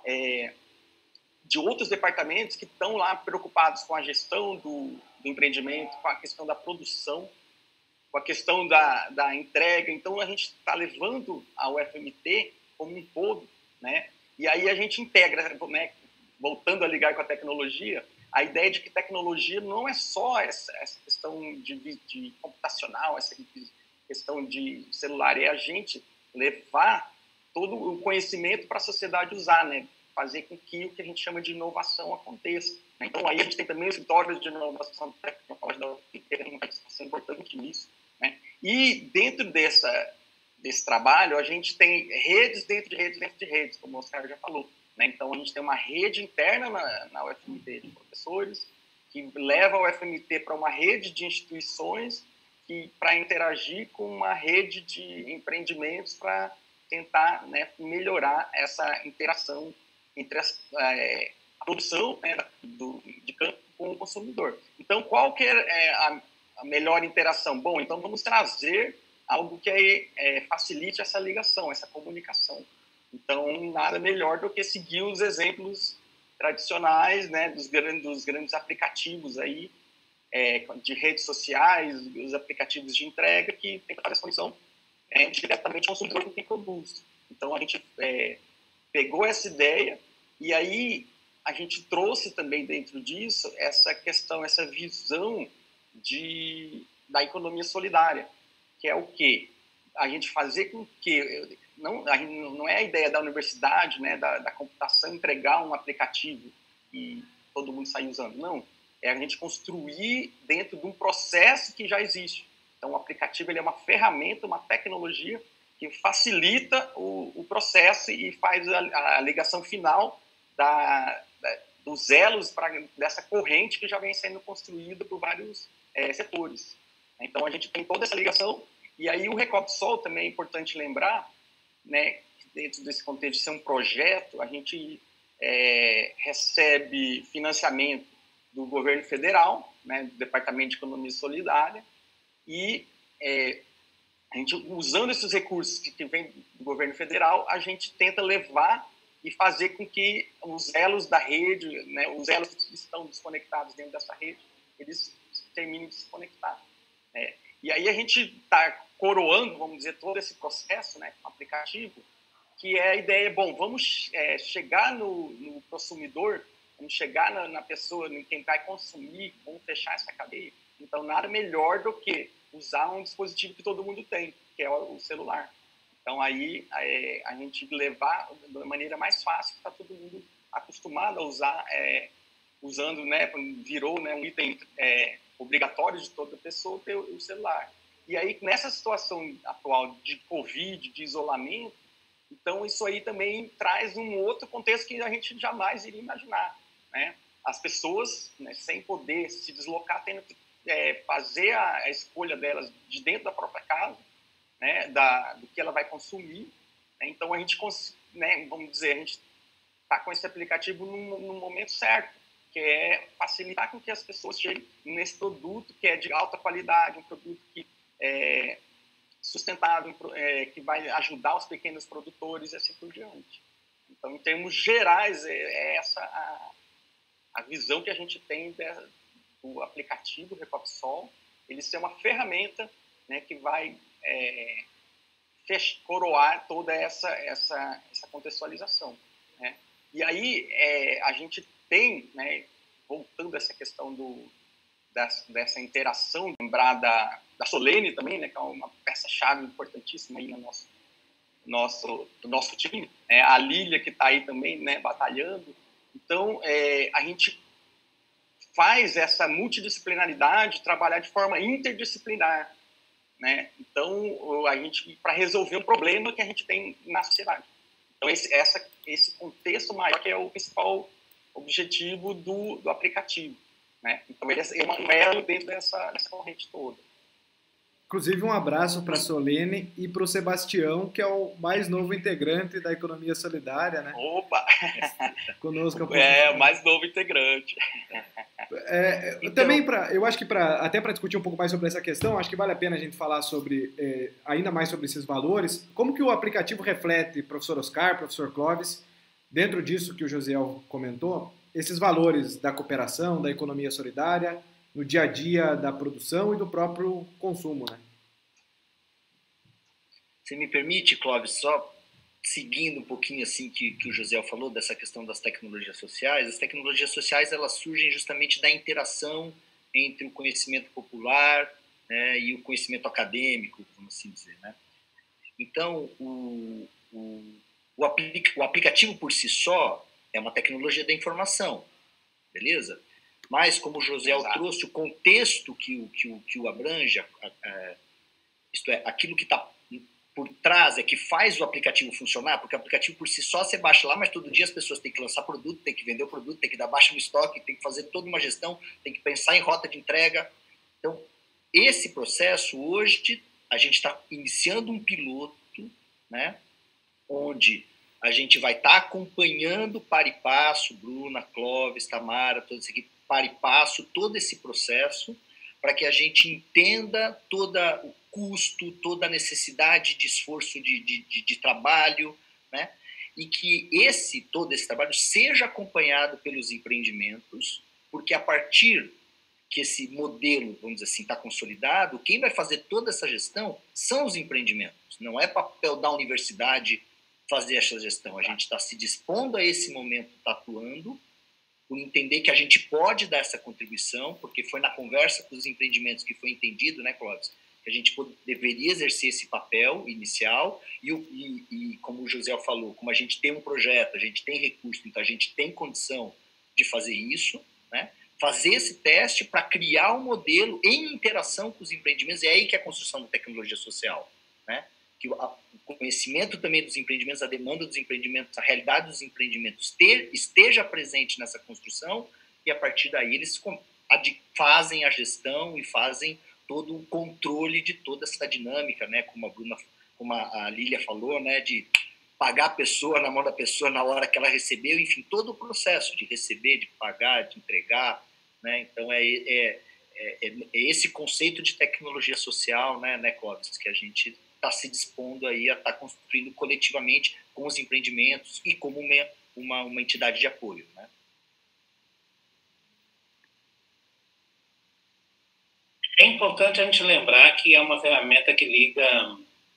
De outros departamentos que estão lá preocupados com a gestão do empreendimento, com a questão da produção, com a questão da entrega. Então, a gente está levando a UFMT como um todo, né? E aí a gente integra, né, voltando a ligar com a tecnologia, a ideia de que tecnologia não é só essa questão de computacional, essa questão de celular, é a gente levar todo o conhecimento para a sociedade usar, né? Fazer com que o que a gente chama de inovação aconteça. Então, aí a gente tem também os escritórios de inovação tecnológica da UFMT, uma participação importante nisso, né? E dentro desse trabalho, a gente tem redes dentro de redes dentro de redes, como o Oscar já falou. Então, a gente tem uma rede interna na UFMT de professores, que leva a UFMT para uma rede de instituições para interagir com uma rede de empreendimentos para tentar, né, melhorar essa interação entre a produção, né, de campo com o consumidor. Então, qual que é a melhor interação? Bom, então vamos trazer algo que facilite essa ligação, essa comunicação. Então, nada melhor do que seguir os exemplos tradicionais, né, dos grandes aplicativos aí, de redes sociais, os aplicativos de entrega que tem que fazer essa conexão diretamente com o consumidor com quem produz. Então, a gente pegou essa ideia e aí a gente trouxe também dentro disso essa questão, essa visão da economia solidária, que é o quê? A gente fazer com que... Não é a ideia da universidade, né, da computação, entregar um aplicativo e todo mundo sair usando. Não. É a gente construir dentro de um processo que já existe. Então, o aplicativo ele é uma ferramenta, uma tecnologia que facilita o processo e faz a ligação final dos elos dessa corrente que já vem sendo construída por vários setores. Então, a gente tem toda essa ligação. E aí, o Recopsol também é importante lembrar, né, dentro desse contexto de ser um projeto, a gente recebe financiamento do governo federal, né, do Departamento de Economia Solidária, e a gente, usando esses recursos que vêm do governo federal, a gente tenta levar e fazer com que os elos da rede, né, os elos que estão desconectados dentro dessa rede, eles terminem de se conectar. Né? E aí a gente está coroando, vamos dizer, todo esse processo, né, com o aplicativo, que é a ideia, bom, vamos chegar no consumidor, vamos chegar na pessoa, em quem vai consumir, vamos fechar essa cadeia. Então, nada melhor do que usar um dispositivo que todo mundo tem, que é o celular. Então, aí a gente levar da maneira mais fácil, está todo mundo acostumado a usar, usando, né, virou, né, um item obrigatório de toda pessoa ter o celular. E aí, nessa situação atual de Covid, de isolamento, então isso aí também traz um outro contexto que a gente jamais iria imaginar, né? As pessoas, né, sem poder se deslocar, tendo que fazer a escolha delas de dentro da própria casa, né, do que ela vai consumir. Né? Então, a gente, né, vamos dizer, a gente está com esse aplicativo no momento certo, que é facilitar com que as pessoas cheguem nesse produto que é de alta qualidade, um produto que é sustentável, que vai ajudar os pequenos produtores e assim por diante. Então, em termos gerais, é essa a visão que a gente tem do aplicativo Recopsol, ele ser uma ferramenta, né, que vai coroar toda essa contextualização. Né? E aí a gente tem, né, voltando a essa questão dessa interação, lembrar da Solene também, né, que é uma peça-chave importantíssima aí no nosso time, né, a Lília que está aí também, né, batalhando. Então, a gente faz essa multidisciplinaridade trabalhar de forma interdisciplinar, né? Então, a gente, para resolver um problema que a gente tem na sociedade. Então, esse contexto maior que é o principal objetivo do aplicativo, né? Então, ele é um elo dentro dessa corrente toda. Inclusive, um abraço para a Solene e para o Sebastião, que é o mais novo integrante da Economia Solidária, né? Opa! Conosco. O mais novo integrante. Então, também eu acho que até para discutir um pouco mais sobre essa questão, acho que vale a pena a gente falar sobre ainda mais sobre esses valores. Como que o aplicativo reflete, professor Oscar, professor Clóvis, dentro disso que o Josiel comentou, esses valores da cooperação, da economia solidária, no dia a dia da produção e do próprio consumo, né? Você me permite, Clóvis, só seguindo um pouquinho assim que o Josiel falou dessa questão das tecnologias sociais. As tecnologias sociais, elas surgem justamente da interação entre o conhecimento popular, né, e o conhecimento acadêmico, vamos assim dizer, né? Então, o aplicativo por si só é uma tecnologia da informação, beleza? Mas, como o Josiel trouxe, o contexto que o abrange, isto é, aquilo que está por trás é que faz o aplicativo funcionar, porque o aplicativo por si só você baixa lá, mas todo dia as pessoas têm que lançar produto, têm que vender o produto, têm que dar baixa no estoque, têm que fazer toda uma gestão, têm que pensar em rota de entrega. Então, esse processo, hoje, a gente está iniciando um piloto, né, onde a gente vai estar acompanhando para e passo, Bruna, Clóvis, Tamara, todos aqui, para e passo, todo esse processo, para que a gente entenda todo o custo, toda a necessidade de esforço de trabalho, né? E que todo esse trabalho seja acompanhado pelos empreendimentos, porque a partir que esse modelo, vamos dizer assim, está consolidado, quem vai fazer toda essa gestão são os empreendimentos. Não é papel da universidade fazer essa gestão. A gente está se dispondo a esse momento, está atuando, por entender que a gente pode dar essa contribuição, porque foi na conversa com os empreendimentos que foi entendido, né, Clóvis, que a gente deveria exercer esse papel inicial e como o José falou, como a gente tem um projeto, a gente tem recurso, então a gente tem condição de fazer isso, né, fazer esse teste para criar um modelo em interação com os empreendimentos, é aí que é a construção da tecnologia social, né, que o conhecimento também dos empreendimentos, a demanda dos empreendimentos, a realidade dos empreendimentos esteja presente nessa construção, e a partir daí eles fazem a gestão e fazem todo o controle de toda essa dinâmica, né? Como a Lília falou, né? De pagar a pessoa na mão da pessoa na hora que ela recebeu, enfim, todo o processo de receber, de pagar, de entregar, né? Então é esse conceito de tecnologia social, né, Clóvis, que a gente está se dispondo aí a estar construindo coletivamente com os empreendimentos e como uma entidade de apoio, né? É importante a gente lembrar que é uma ferramenta que liga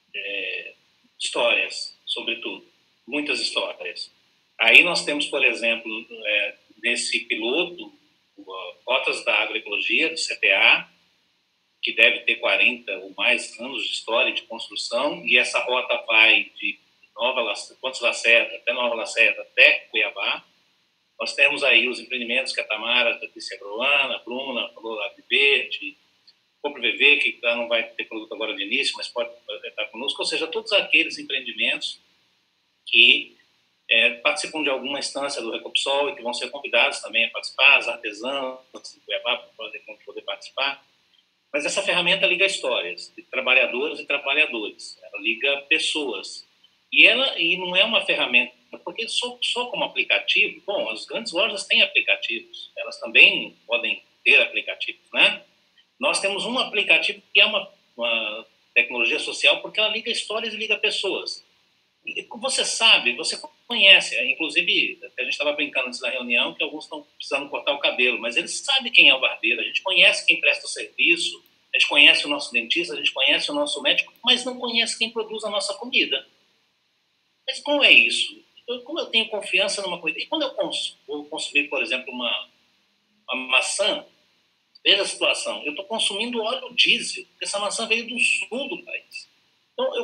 histórias, sobretudo, muitas histórias. Aí nós temos, por exemplo, nesse piloto, Rotas da Agroecologia, do CPA, que deve ter 40 ou mais anos de história de construção, e essa rota vai de Pontes Lacerda até Nova Lacerda, até Cuiabá. Nós temos aí os empreendimentos que a Tamara disse, a Bruna falou lá de Verde, Compre VV, que não vai ter produto agora de início, mas pode estar conosco, ou seja, todos aqueles empreendimentos que participam de alguma instância do Recopsol e que vão ser convidados também a participar, as artesãs de Cuiabá para poder participar. Mas essa ferramenta liga histórias de trabalhadoras e trabalhadores, ela liga pessoas. E não é uma ferramenta, porque só como aplicativo, bom, as grandes lojas têm aplicativos, elas também podem ter aplicativos, né? Nós temos um aplicativo que é uma tecnologia social porque ela liga histórias e liga pessoas. E você sabe, você conhece, inclusive a gente estava brincando antes da reunião que alguns estão precisando cortar o cabelo, mas eles sabem quem é o barbeiro, a gente conhece quem presta o serviço, a gente conhece o nosso dentista, a gente conhece o nosso médico, mas não conhece quem produz a nossa comida. Mas como é isso? Como eu tenho confiança numa coisa? E quando eu vou consumir, por exemplo, uma maçã, veja a situação, eu estou consumindo óleo diesel, porque essa maçã veio do sul do país. Então,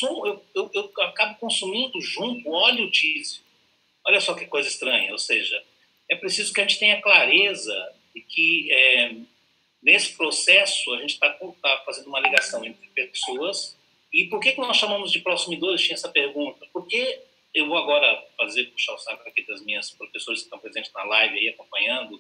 eu acabo consumindo junto óleo diesel. Olha só que coisa estranha, ou seja, é preciso que a gente tenha clareza de que nesse processo a gente está fazendo uma ligação entre pessoas. E por que nós chamamos de prosumidores? Tinha essa pergunta. Porque eu vou agora puxar o saco aqui das minhas professoras que estão presentes na live aí acompanhando,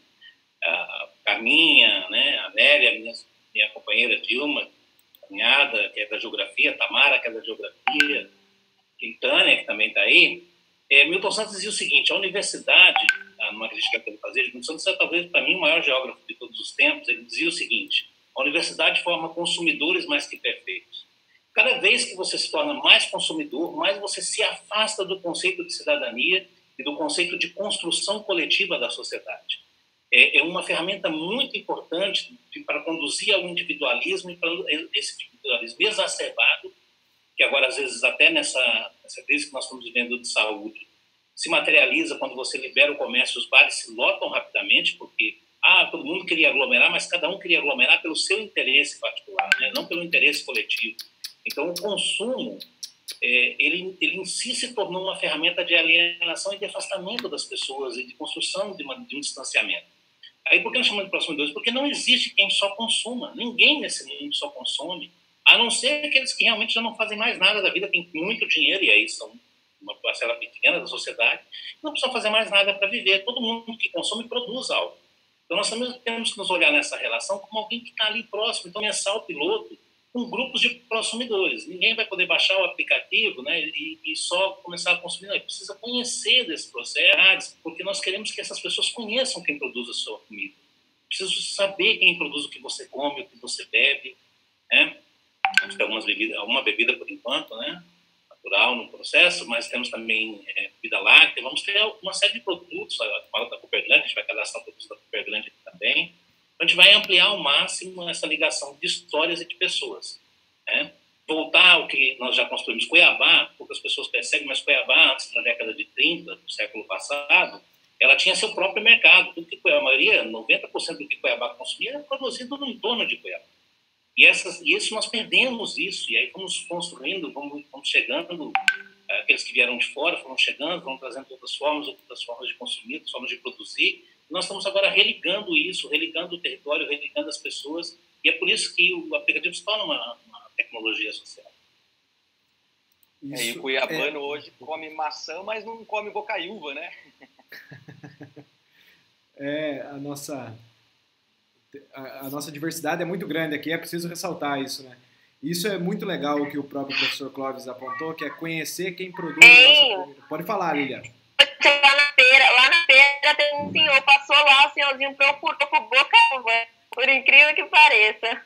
a Carminha, né, a Nélia, minha companheira Dilma, cunhada, que é da Geografia, a Tamara, que é da Geografia, a Tânia, que também está aí. Milton Santos dizia o seguinte, a universidade, numa crítica que ele fazia, Edmund Santos é talvez, para mim, o maior geógrafo de todos os tempos. Ele dizia o seguinte: a universidade forma consumidores mais que perfeitos. Cada vez que você se torna mais consumidor, mais você se afasta do conceito de cidadania e do conceito de construção coletiva da sociedade. É uma ferramenta muito importante para conduzir ao individualismo e para esse individualismo exacerbado, que agora, às vezes, até nessa crise que nós estamos vivendo de saúde, se materializa quando você libera o comércio, os bares se lotam rapidamente, porque todo mundo queria aglomerar, mas cada um queria aglomerar pelo seu interesse particular, né? Não pelo interesse coletivo. Então, o consumo, ele em si se tornou uma ferramenta de alienação e de afastamento das pessoas e de construção de um distanciamento. Aí, por que nós chamamos de consumidores? Porque não existe quem só consuma. Ninguém nesse mundo só consome, a não ser aqueles que realmente já não fazem mais nada da vida, têm muito dinheiro, e aí são uma parcela pequena da sociedade, não precisam fazer mais nada para viver. Todo mundo que consome produz algo. Então, nós também temos que nos olhar nessa relação como alguém que está ali próximo. Então, começar o piloto com grupos de consumidores. Ninguém vai poder baixar o aplicativo, né, e só começar a consumir. Não, precisa conhecer desse processo, porque nós queremos que essas pessoas conheçam quem produz a sua comida. Preciso saber quem produz o que você come, o que você bebe, né? Temos alguma bebida por enquanto, né, natural no processo, mas temos também bebida láctea. Vamos ter uma série de produtos. A fala da Cooperland, a gente vai cadastrar produtos da Cooperland também. Então, a gente vai ampliar ao máximo essa ligação de histórias e de pessoas, né? Voltar ao que nós já construímos. Cuiabá, poucas pessoas percebem, mas Cuiabá, antes da década de 30, do século passado, ela tinha seu próprio mercado. Tudo que Cuiabá, a maioria, 90% do que Cuiabá consumia era produzido no entorno de Cuiabá. E isso nós perdemos isso, e aí vamos construindo, vamos chegando, aqueles que vieram de fora foram chegando, vão trazendo outras formas de consumir, outras formas de produzir. Nós estamos agora religando isso, religando o território, religando as pessoas, e é por isso que o aplicativo se torna uma tecnologia social. E o cuiabano hoje come maçã, mas não come bocaiúva, né? A nossa diversidade é muito grande aqui, é preciso ressaltar isso, né? Isso é muito legal o que o próprio professor Clóvis apontou, que é conhecer quem produz a nossa comida. Pode falar, Lilian. Lá na feira tem um senhor, passou lá, o senhorzinho procurou por bocaiúva, por incrível que pareça.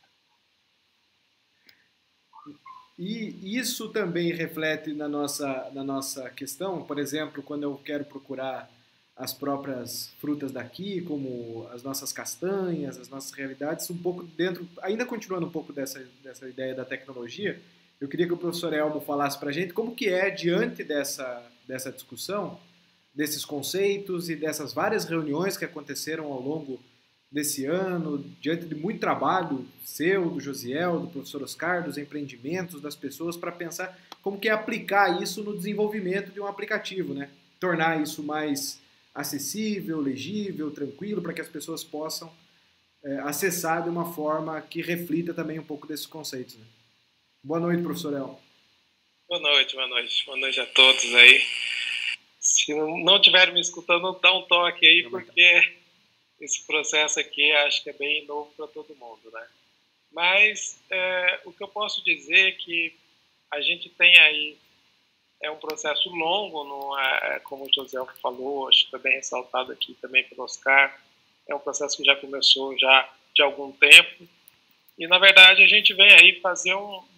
E isso também reflete na nossa questão, por exemplo, quando eu quero procurar as próprias frutas daqui, como as nossas castanhas, as nossas realidades, um pouco dentro, ainda continuando um pouco dessa ideia da tecnologia, eu queria que o professor Elmo falasse para a gente como que é, diante dessa discussão, desses conceitos e dessas várias reuniões que aconteceram ao longo desse ano, diante de muito trabalho seu, do Josiel, do professor Oscar, dos empreendimentos, das pessoas, para pensar como que é aplicar isso no desenvolvimento de um aplicativo, né? Tornar isso mais acessível, legível, tranquilo, para que as pessoas possam acessar de uma forma que reflita também um pouco desses conceitos, né? Boa noite, professor Elmo. Boa noite a todos aí. Se não estiverem me escutando, dá um toque aí, porque esse processo aqui acho que é bem novo para todo mundo, né? Mas o que eu posso dizer é que a gente tem aí um processo longo, não é, como o José falou, acho que foi bem ressaltado aqui também pelo Oscar, é um processo que já começou já de algum tempo, e na verdade a gente vem aí fazer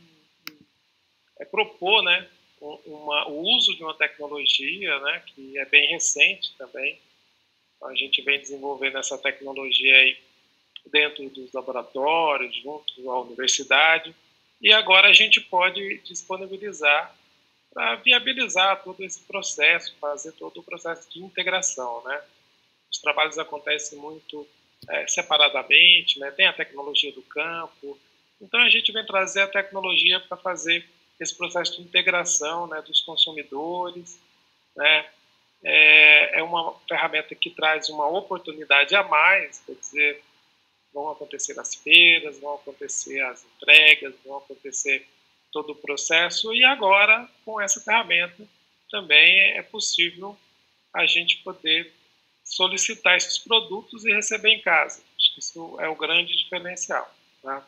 propor, né, o uso de uma tecnologia, né, que é bem recente também. A gente vem desenvolvendo essa tecnologia aí dentro dos laboratórios, junto à universidade, e agora a gente pode disponibilizar para viabilizar todo esse processo, fazer todo o processo de integração, né? Os trabalhos acontecem muito separadamente, né? Tem a tecnologia do campo, então a gente vem trazer a tecnologia para fazer esse processo de integração, né, dos consumidores, né? É uma ferramenta que traz uma oportunidade a mais, quer dizer, vão acontecer as feiras, vão acontecer as entregas, vão acontecer todo o processo, e agora, com essa ferramenta, também é possível a gente poder solicitar esses produtos e receber em casa. Acho que isso é o grande diferencial, tá?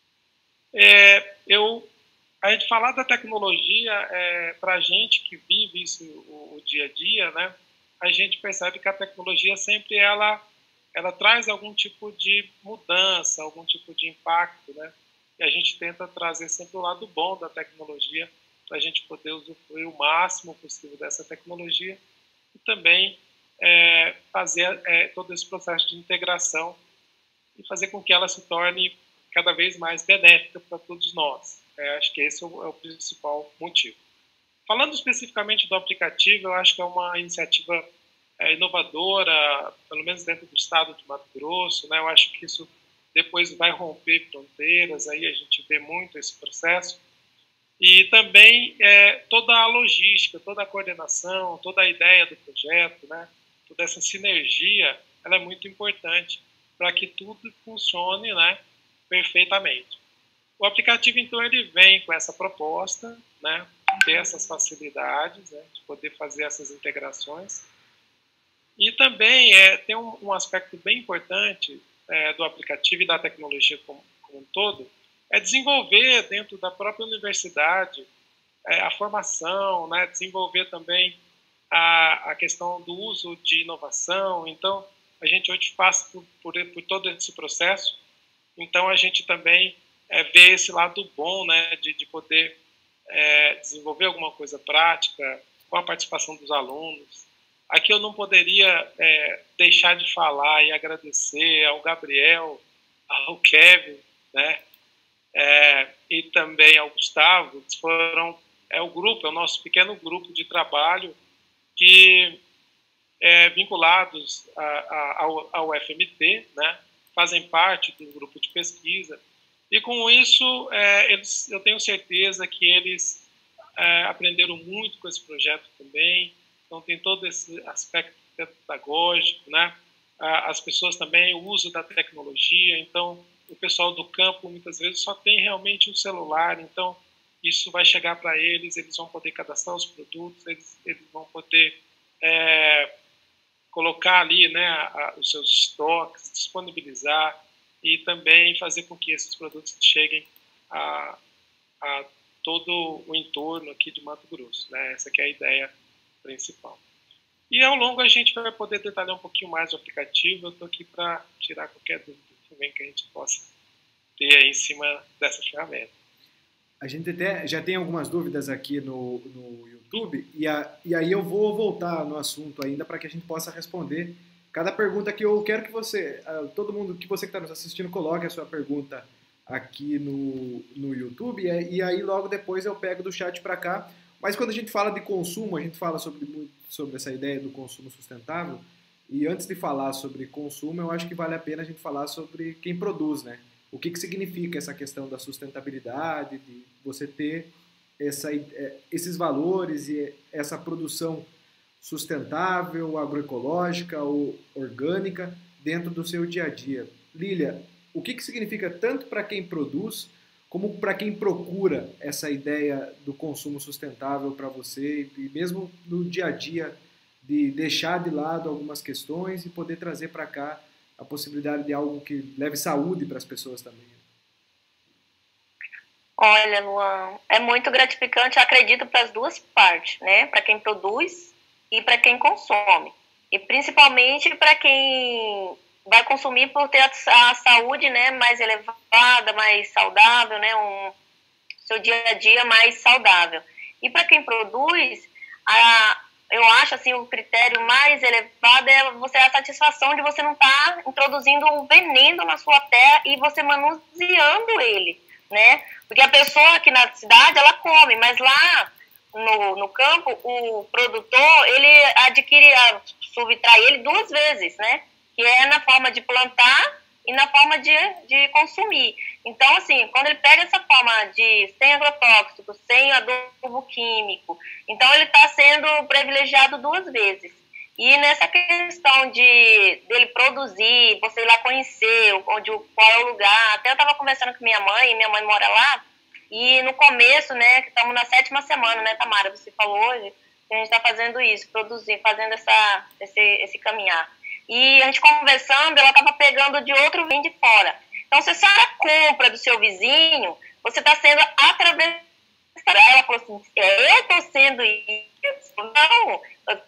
A gente falar da tecnologia, para a gente que vive isso o dia a dia, né, a gente percebe que a tecnologia sempre ela traz algum tipo de mudança, algum tipo de impacto, né? E a gente tenta trazer sempre o lado bom da tecnologia para a gente poder usufruir o máximo possível dessa tecnologia e também fazer todo esse processo de integração e fazer com que ela se torne cada vez mais benéfica para todos nós. Acho que esse é o principal motivo. Falando especificamente do aplicativo, eu acho que é uma iniciativa inovadora, pelo menos dentro do estado de Mato Grosso, né? Eu acho que isso depois vai romper fronteiras, aí a gente vê muito esse processo. E também toda a logística, toda a coordenação, toda a ideia do projeto, né? Toda essa sinergia, ela é muito importante para que tudo funcione, né, perfeitamente. O aplicativo, então, ele vem com essa proposta, né, ter essas facilidades, né, de poder fazer essas integrações. E também tem um aspecto bem importante do aplicativo e da tecnologia como um todo, é desenvolver dentro da própria universidade a formação, né, desenvolver também a questão do uso de inovação. Então, a gente hoje passa por todo esse processo, então a gente também vê esse lado bom, né, de poder desenvolver alguma coisa prática com a participação dos alunos. Aqui eu não poderia deixar de falar e agradecer ao Gabriel, ao Kevin, né, e também ao Gustavo, que foram o nosso pequeno grupo de trabalho que vinculados ao FMT, né, fazem parte do grupo de pesquisa, e com isso eu tenho certeza que eles aprenderam muito com esse projeto também. Então tem todo esse aspecto pedagógico, né, as pessoas também, o uso da tecnologia. Então o pessoal do campo muitas vezes só tem realmente um celular, então isso vai chegar para eles, eles vão poder cadastrar os produtos, eles vão poder colocar ali, né, os seus estoques, disponibilizar e também fazer com que esses produtos cheguem a todo o entorno aqui de Mato Grosso, né? Essa que é a ideia principal. E ao longo a gente vai poder detalhar um pouquinho mais o aplicativo. Eu estou aqui para tirar qualquer dúvida também que a gente possa ter aí em cima dessa ferramenta. A gente até já tem algumas dúvidas aqui no YouTube e aí eu vou voltar no assunto ainda para que a gente possa responder cada pergunta que eu quero que você, todo mundo que está nos assistindo, coloque a sua pergunta aqui no YouTube e aí logo depois eu pego do chat para cá. Mas quando a gente fala de consumo, a gente fala sobre essa ideia do consumo sustentável, e antes de falar sobre consumo, eu acho que vale a pena a gente falar sobre quem produz, né? O que significa essa questão da sustentabilidade, de você ter esses valores e essa produção sustentável, agroecológica ou orgânica dentro do seu dia a dia. Lília, o que significa tanto para quem produz como para quem procura essa ideia do consumo sustentável para você e mesmo no dia a dia de deixar de lado algumas questões e poder trazer para cá a possibilidade de algo que leve saúde para as pessoas também? Olha, Luan, é muito gratificante, eu acredito, para as duas partes, né? Para quem produz e para quem consome. E principalmente para quem vai consumir por ter a saúde, né, mais elevada, mais saudável, né, seu dia a dia mais saudável. E para quem produz, eu acho assim, o critério mais elevado é a satisfação de você não estar introduzindo um veneno na sua terra e você manuseando ele, né? Porque a pessoa aqui na cidade, ela come, mas lá no campo, o produtor, ele adquire, subtrai ele duas vezes, né? Que é na forma de plantar e na forma de consumir. Então, assim, quando ele pega essa forma de sem agrotóxico, sem adubo químico, então ele está sendo privilegiado duas vezes. E nessa questão dele produzir, você ir lá conhecer qual é o lugar, até eu estava conversando com minha mãe mora lá, e no começo, né, que estamos na 7ª semana, né, Tamara, você falou hoje, que a gente está fazendo isso, fazendo esse caminhar. E a gente conversando, ela estava pegando de outro vinho de fora. Então, se a senhora compra do seu vizinho, você está sendo atravessada. Ela falou assim, eu estou sendo isso? Não,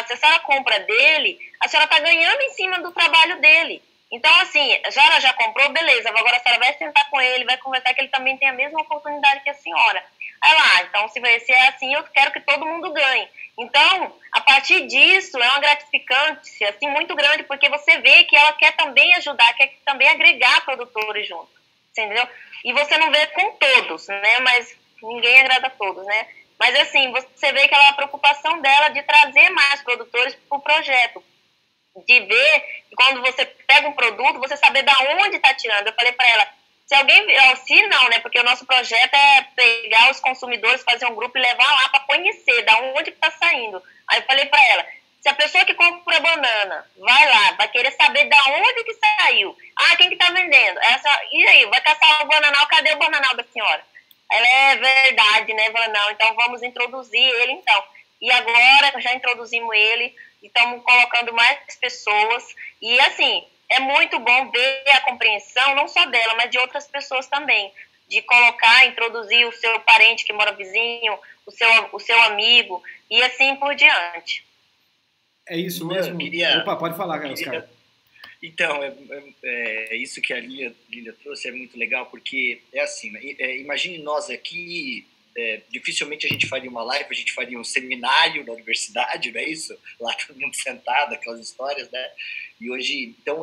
Se a senhora compra dele, a senhora está ganhando em cima do trabalho dele. Então, assim, a senhora já comprou, beleza, agora a senhora vai sentar com ele, vai conversar que ele também tem a mesma oportunidade que a senhora. Aí lá, então se é assim, eu quero que todo mundo ganhe. Então, a partir disso, é uma gratificante, assim, muito grande, porque você vê que ela quer também ajudar, quer também agregar produtores junto, entendeu? E você não vê com todos, né, mas ninguém agrada a todos, né? Mas, assim, você vê que ela é a preocupação dela de trazer mais produtores para o projeto, de ver que quando você pega um produto, você saber de onde está tirando. Eu falei para ela, se alguém, se não, né, porque o nosso projeto é pegar os consumidores, fazer um grupo e levar lá para conhecer de onde está saindo. Aí eu falei para ela, se a pessoa que compra banana vai lá, vai querer saber de onde que saiu. Ah, quem que está vendendo? Essa, e aí, vai caçar o bananal, cadê o bananal da senhora? Ela é verdade, né, Vanal? Então vamos introduzir ele, então. E agora já introduzimos ele, e estamos colocando mais pessoas. E assim, é muito bom ver a compreensão, não só dela, mas de outras pessoas também. De colocar, introduzir o seu parente que mora vizinho, o seu amigo, e assim por diante. É isso mesmo. Opa, pode falar, Oscar. Então, isso que a Lília trouxe é muito legal, porque é assim, imagine nós aqui, dificilmente a gente faria uma live, a gente faria um seminário na universidade, não é isso? Lá todo mundo sentado, aquelas histórias, né? E hoje, então,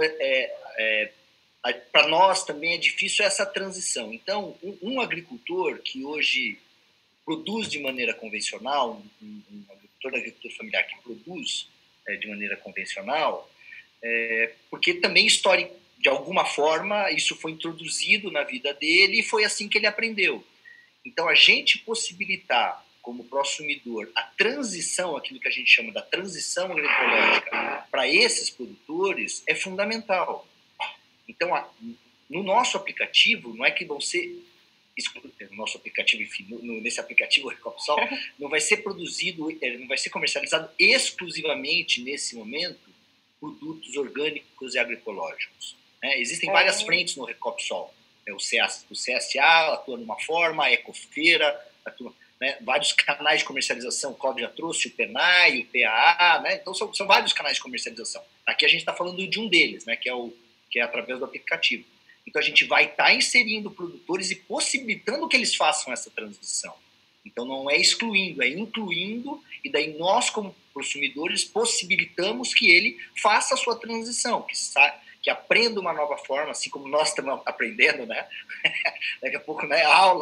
para nós também é difícil essa transição. Então, um agricultor que hoje produz de maneira convencional, um agricultor familiar que produz de maneira convencional, porque também, de alguma forma, isso foi introduzido na vida dele e foi assim que ele aprendeu. Então, a gente possibilitar, como consumidor, a transição, aquilo que a gente chama da transição agroecológica para esses produtores é fundamental. Então, no nosso aplicativo, não é que vão ser... No nosso aplicativo, enfim, nesse aplicativo Recopsol, não vai ser produzido, não vai ser comercializado exclusivamente, nesse momento, produtos orgânicos e agroecológicos. Existem várias frentes no Recopsol. O CSA atua numa forma, a Ecofeira atua, né? Vários canais de comercialização, o Cláudio já trouxe, o PENAI, o PAA, né? Então são vários canais de comercialização. Aqui a gente está falando de um deles, né? que é através do aplicativo. Então a gente vai estar inserindo produtores e possibilitando que eles façam essa transição. Então não é excluindo, é incluindo, e daí nós, como consumidores, possibilitamos que ele faça a sua transição, que aprenda uma nova forma, assim como nós estamos aprendendo, né? Daqui a pouco, né?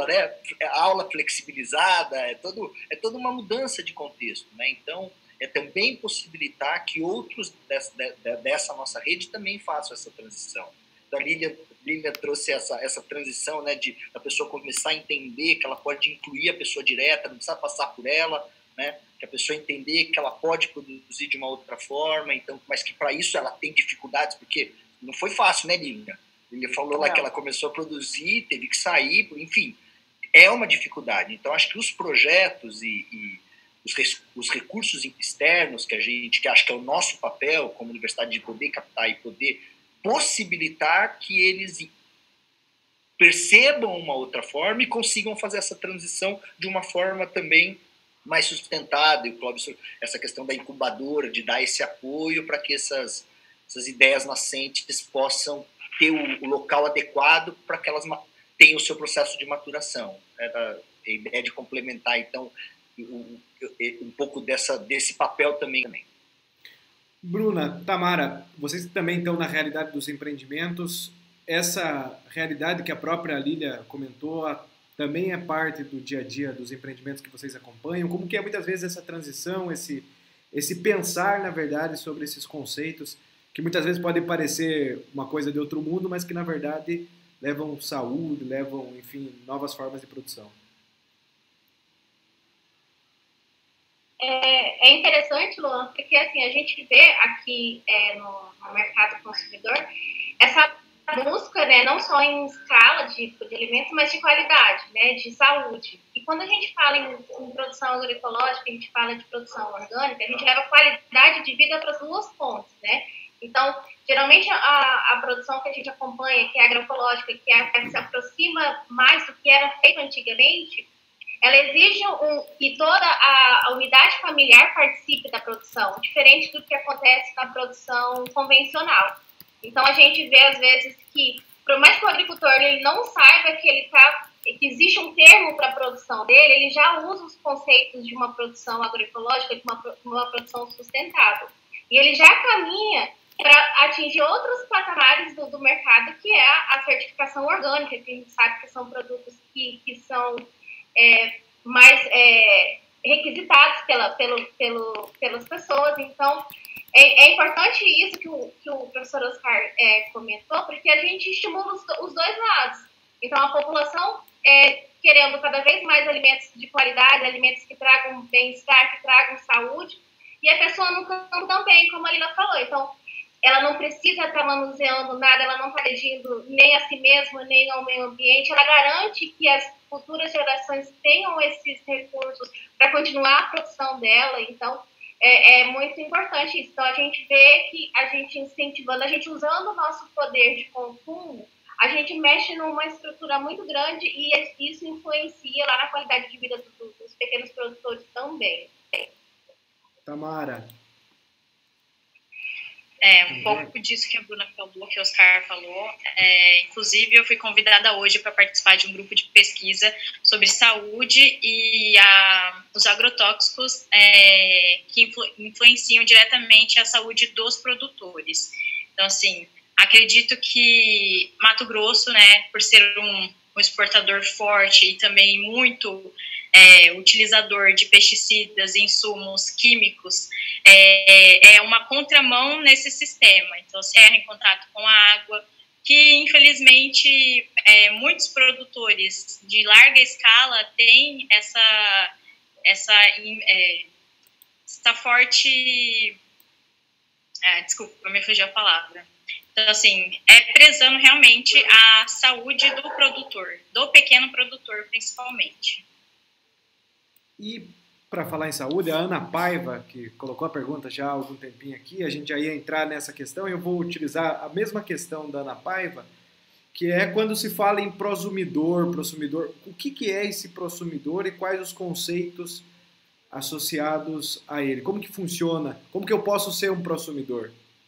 Aula flexibilizada, é toda uma mudança de contexto, né? Então, é também possibilitar que outros dessa nossa rede também façam essa transição. Então, a Lília trouxe essa transição, né, da pessoa começar a entender que ela pode incluir a pessoa direta, não precisa passar por ela, né? Que a pessoa entender que ela pode produzir de uma outra forma, então, mas que para isso ela tem dificuldades, porque não foi fácil, né, Lília? Lília falou lá que ela começou a produzir, teve que sair, enfim, é uma dificuldade. Então, acho que os projetos e os recursos externos que acho que é o nosso papel como universidade de poder captar e poder possibilitar que eles percebam uma outra forma e consigam fazer essa transição de uma forma também mais sustentada. E o Clóvis, essa questão da incubadora, de dar esse apoio para que essas ideias nascentes possam ter o local adequado para que elas tenham o seu processo de maturação. Era a ideia de complementar, então, um pouco desse papel também. Bruna, Tamara, vocês também estão na realidade dos empreendimentos. Essa realidade que a própria Lília comentou também é parte do dia a dia dos empreendimentos que vocês acompanham? Como que é muitas vezes essa transição, esse pensar, na verdade, sobre esses conceitos que muitas vezes podem parecer uma coisa de outro mundo, mas que, na verdade, levam saúde, levam, enfim, novas formas de produção? É interessante, Luan, porque assim, a gente vê aqui no mercado consumidor essa busca, né, não só em escala de alimentos, mas de qualidade, né, de saúde. E quando a gente fala em produção agroecológica, a gente fala de produção orgânica, a gente leva qualidade de vida para as duas pontas, né? Então, geralmente a produção que a gente acompanha, que é agroecológica, que se aproxima mais do que era feito antigamente, ela exige que toda a unidade familiar participe da produção, diferente do que acontece na produção convencional. Então, a gente vê, às vezes, que, por mais que o agricultor ele não saiba que que existe um termo para a produção dele, ele já usa os conceitos de uma produção agroecológica, de uma produção sustentável. E ele já caminha para atingir outros patamares do mercado, que é a certificação orgânica, que a gente sabe que são produtos que são mais requisitados pelas pessoas. Então, é importante isso que o professor Oscar comentou, porque a gente estimula os dois lados. Então, a população querendo cada vez mais alimentos de qualidade, alimentos que tragam bem-estar, que tragam saúde, e a pessoa no campo também, como a Lina falou. Então, ela não precisa estar manuseando nada, ela não está agredindo nem a si mesma, nem ao meio ambiente. Ela garante que as futuras gerações tenham esses recursos para continuar a produção dela. Então, é muito importante isso. Então, a gente vê que a gente incentivando, a gente usando o nosso poder de consumo, a gente mexe numa estrutura muito grande e isso influencia lá na qualidade de vida dos pequenos produtores também. Tamara. Um pouco disso que a Bruna falou, que o Oscar falou. Inclusive, eu fui convidada hoje para participar de um grupo de pesquisa sobre saúde e os agrotóxicos que influenciam diretamente a saúde dos produtores. Então, assim, acredito que Mato Grosso, né, por ser um exportador forte e também muito utilizador de pesticidas, insumos químicos, é uma contramão nesse sistema. Então, se erra em contato com a água, que infelizmente muitos produtores de larga escala têm essa forte... desculpa, me fugiu a palavra. Então, assim, prezando realmente a saúde do produtor, do pequeno produtor, principalmente. E, para falar em saúde, a Ana Paiva, que colocou a pergunta já há algum tempinho aqui, a gente já ia entrar nessa questão, e eu vou utilizar a mesma questão da Ana Paiva, que é quando se fala em prosumidor, o que é esse prosumidor e quais os conceitos associados a ele? Como que funciona? Como que eu posso ser um prosumidor?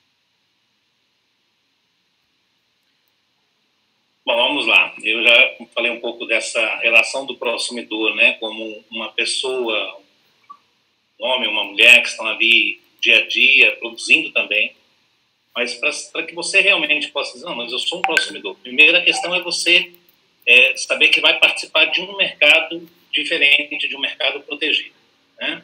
Bom, vamos lá. Eu já falei um pouco dessa relação do prosumidor, né, como uma pessoa, um homem, uma mulher que estão ali dia a dia, produzindo também. Mas para que você realmente possa dizer, não, mas eu sou um prosumidor. Primeira questão é você saber que vai participar de um mercado diferente, de um mercado protegido, né?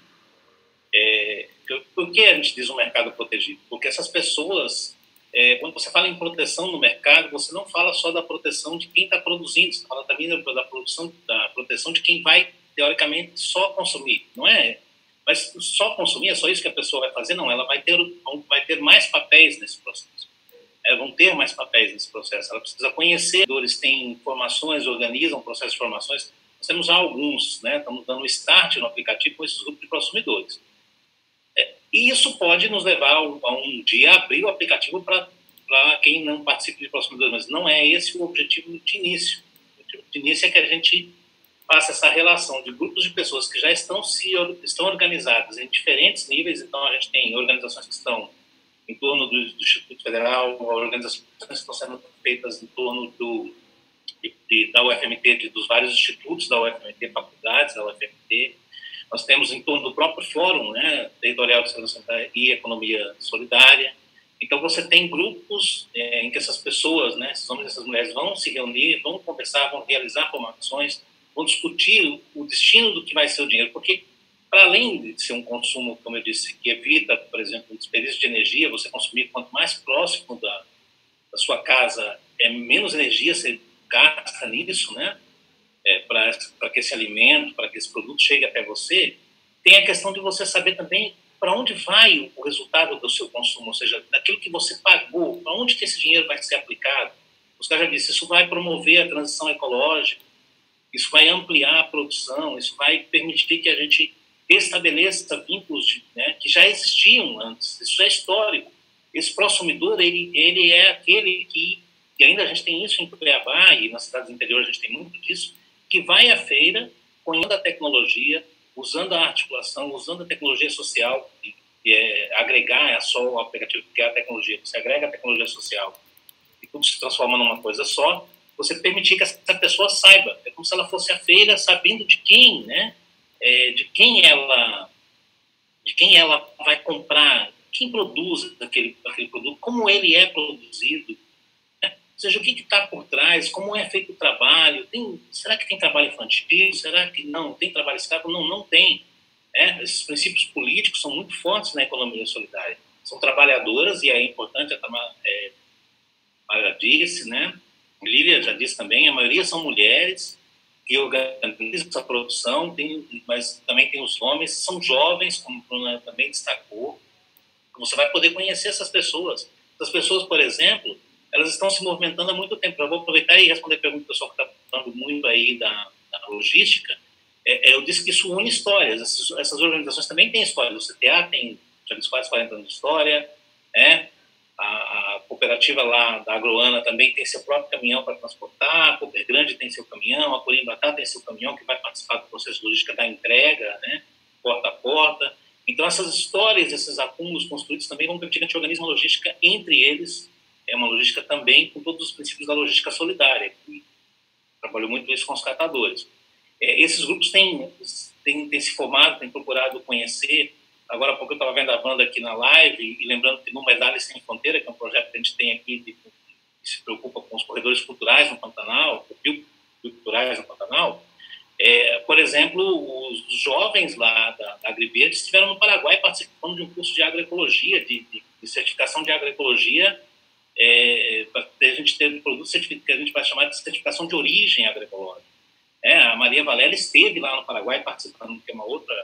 Por que a gente diz um mercado protegido? Porque essas pessoas... quando você fala em proteção no mercado, você não fala só da proteção de quem está produzindo, você fala também da proteção de quem vai, teoricamente, só consumir, não é? Mas só consumir, é só isso que a pessoa vai fazer? Não, ela vai ter mais papéis nesse processo. Elas vão ter mais papéis nesse processo. Ela precisa conhecer, eles têm informações, organizam processos de informações. Nós temos alguns, né? Estamos dando start no aplicativo com esses grupos de consumidores. E isso pode nos levar a um dia abrir o aplicativo para quem não participa de prosumidores, mas não é esse o objetivo de início. O objetivo de início é que a gente faça essa relação de grupos de pessoas que já estão organizadas em diferentes níveis. Então, a gente tem organizações que estão em torno do Instituto Federal, organizações que estão sendo feitas em torno da UFMT, dos vários institutos da UFMT, faculdades da UFMT. Nós temos em torno do próprio Fórum, né, Territorial de Segurança e Economia Solidária. Então, você tem grupos em que essas pessoas, né, esses homens e essas mulheres, vão se reunir, vão conversar, vão realizar formações, vão discutir o destino do que vai ser o dinheiro. Porque, para além de ser um consumo, como eu disse, que evita, por exemplo, o desperdício de energia, você consumir quanto mais próximo da sua casa, menos energia você gasta nisso, né? Para que esse alimento, para que esse produto chegue até você, tem a questão de você saber também para onde vai o resultado do seu consumo, ou seja, daquilo que você pagou, para onde que esse dinheiro vai ser aplicado. Os caras já disse, isso vai promover a transição ecológica, isso vai ampliar a produção, isso vai permitir que a gente estabeleça vínculos né, que já existiam antes, isso é histórico. Esse prosumidor, ele é aquele que, e ainda a gente tem isso em Cuiabá e nas cidades do interior a gente tem muito disso, que vai à feira conhecendo a tecnologia, usando a articulação, usando a tecnologia social, agregar só o aplicativo, que é a tecnologia, você agrega a tecnologia social e tudo se transforma numa coisa só, você permitir que essa pessoa saiba. É como se ela fosse à feira sabendo de quem, né? De quem ela vai comprar, quem produz aquele produto, como ele é produzido, né? Ou seja, o que está por trás, como é feito o trabalho, será que tem trabalho infantil, será que não, tem trabalho escravo? Não, não tem. Esses princípios políticos são muito fortes na economia solidária. São trabalhadoras, e é importante, a Tamara já disse, né? Lília já disse também, a maioria são mulheres que organizam essa produção, mas também tem os homens, são jovens, como a Bruna também destacou. Você vai poder conhecer essas pessoas. Essas pessoas, por exemplo, elas estão se movimentando há muito tempo. Eu vou aproveitar e responder a pergunta do pessoal que está falando muito aí da logística. Eu disse que isso une histórias. Essas organizações também têm histórias. O CTA tem já quase 40 anos de história, né? A cooperativa lá da Agroana também tem seu próprio caminhão para transportar, a Cooper Grande tem seu caminhão, a Corimbatá tem seu caminhão que vai participar do processo de logística da entrega, né? Porta a porta. Então, essas histórias, esses acúmulos construídos também vão permitir que a gente organize uma logística entre eles, uma logística também com todos os princípios da logística solidária, que trabalhou muito isso com os catadores. Esses grupos têm se formado, têm procurado conhecer. Agora há pouco eu estava vendo a banda aqui na live e lembrando que no Medalhas Sem Fronteira, que é um projeto que a gente tem aqui que se preocupa com os corredores culturais no Pantanal, culturais no Pantanal, por exemplo, os jovens lá da Agriverde estiveram no Paraguai participando de um curso de agroecologia, de certificação de agroecologia, para a gente ter produtos que a gente vai chamar de certificação de origem agroecológica. A Maria Valéria esteve lá no Paraguai participando, que é uma outra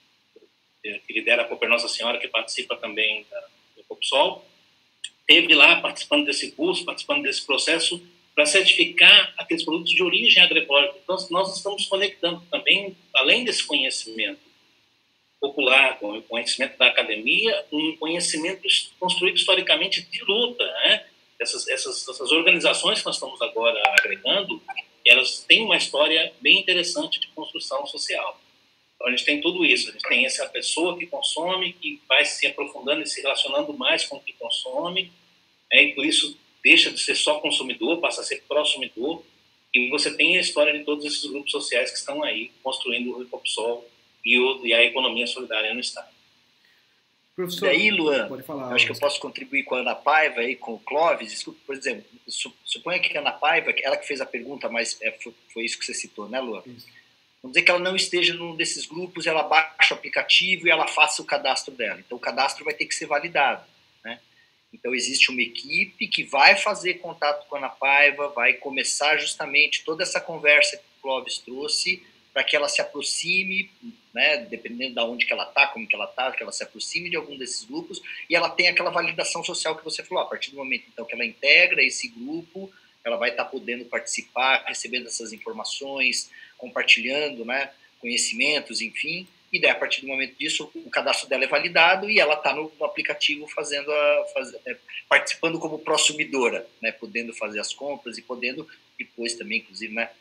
que lidera a Cooper Nossa Senhora, que participa também do Ecopsol, esteve lá participando desse curso, participando desse processo para certificar aqueles produtos de origem agroecológica. Então, nós estamos conectando também, além desse conhecimento popular, com o conhecimento da academia, um conhecimento construído historicamente de luta, né? Essas organizações que nós estamos agora agregando, elas têm uma história bem interessante de construção social. Então, a gente tem tudo isso. A gente tem essa pessoa que consome, que vai se aprofundando e se relacionando mais com o que consome, e por isso deixa de ser só consumidor, passa a ser prosumidor. E você tem a história de todos esses grupos sociais que estão aí construindo o Ecopsol e a economia solidária no Estado. Professor, daí, Luan, pode falar, eu acho que eu posso contribuir com a Ana Paiva e com o Clóvis. Desculpa, por exemplo, suponha que a Ana Paiva, ela que fez a pergunta, mas foi isso que você citou, né, Luan? Isso. Vamos dizer que ela não esteja num desses grupos, ela baixa o aplicativo e ela faça o cadastro dela. Então, o cadastro vai ter que ser validado, né? Então, existe uma equipe que vai fazer contato com a Ana Paiva, vai começar justamente toda essa conversa que o Clóvis trouxe, para que ela se aproxime, né, dependendo de onde que ela está, como que ela se aproxime de algum desses grupos e ela tem aquela validação social que você falou. A partir do momento então, que ela integra esse grupo, ela vai estar podendo participar, recebendo essas informações, compartilhando, né, conhecimentos, enfim, e daí a partir do momento disso o cadastro dela é validado e ela está no aplicativo participando como prosumidora, né, podendo fazer as compras e podendo depois também, inclusive, né,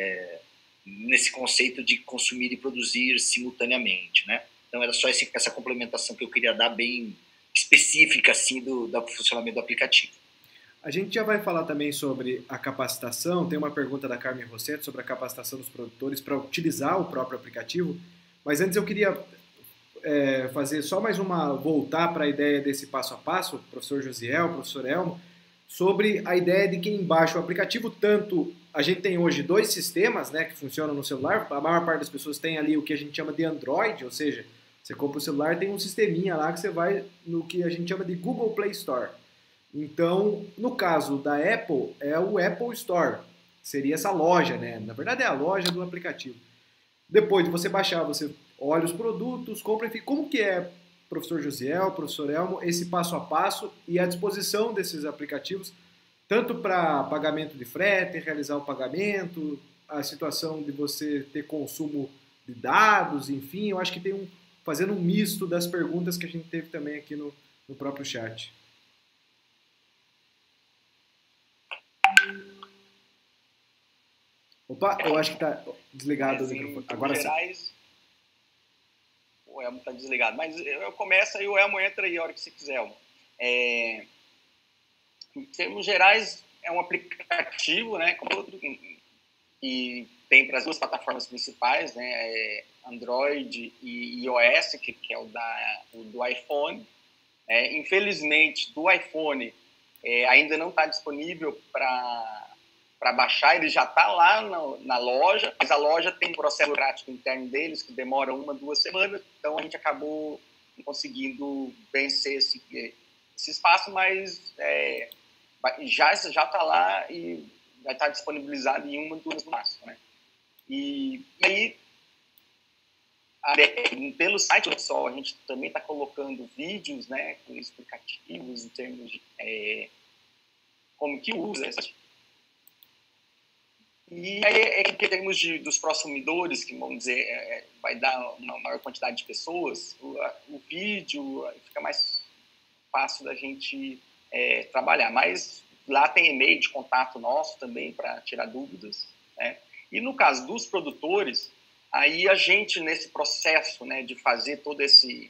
nesse conceito de consumir e produzir simultaneamente, né? Então era só essa complementação que eu queria dar bem específica assim do funcionamento do aplicativo. A gente já vai falar também sobre a capacitação. Tem uma pergunta da Carmen Rosseto sobre a capacitação dos produtores para utilizar o próprio aplicativo. Mas antes eu queria fazer só mais voltar para a ideia desse passo a passo, professor Josiel, professor Elmo, sobre a ideia de quem baixa o aplicativo. Tanto a gente tem hoje 2 sistemas, né, que funcionam no celular. A maior parte das pessoas tem ali o que a gente chama de Android, ou seja, você compra o celular, tem um sisteminha lá que você vai no que a gente chama de Google Play Store. Então, no caso da Apple, é o Apple Store, seria essa loja, né? Na verdade é a loja do aplicativo. Depois de você baixar, você olha os produtos, compra, enfim. Como que é, professor Josiel, professor Elmo, esse passo a passo e a disposição desses aplicativos, tanto para pagamento de frete, realizar o pagamento, a situação de você ter consumo de dados, enfim, eu acho que tem fazendo um misto das perguntas que a gente teve também aqui no próprio chat. Opa, eu acho que está desligado o microfone. Agora sim. Gerais, o Elmo está desligado, mas eu começo e o Elmo entra aí a hora que você quiser, Elmo. Em termos gerais, é um aplicativo, né, como outro, que tem para as duas plataformas principais, né, Android e iOS, que é o do iPhone. Infelizmente, do iPhone ainda não está disponível para baixar, ele já está lá na loja, mas a loja tem um processo burocrático interno deles que demora 1, 2 semanas, então a gente acabou conseguindo vencer esse espaço, mas já está lá e vai estar disponibilizado em 1, 2 no máximo, né? E aí, pelo site do Sol, a gente também está colocando vídeos, né, explicativos em termos de como que usa essa. E aí, em termos dos consumidores, que vamos dizer, vai dar uma maior quantidade de pessoas, o vídeo fica mais fácil da gente trabalhar. Mas lá tem e-mail de contato nosso também para tirar dúvidas, né? E no caso dos produtores, aí a gente, nesse processo, né, de fazer toda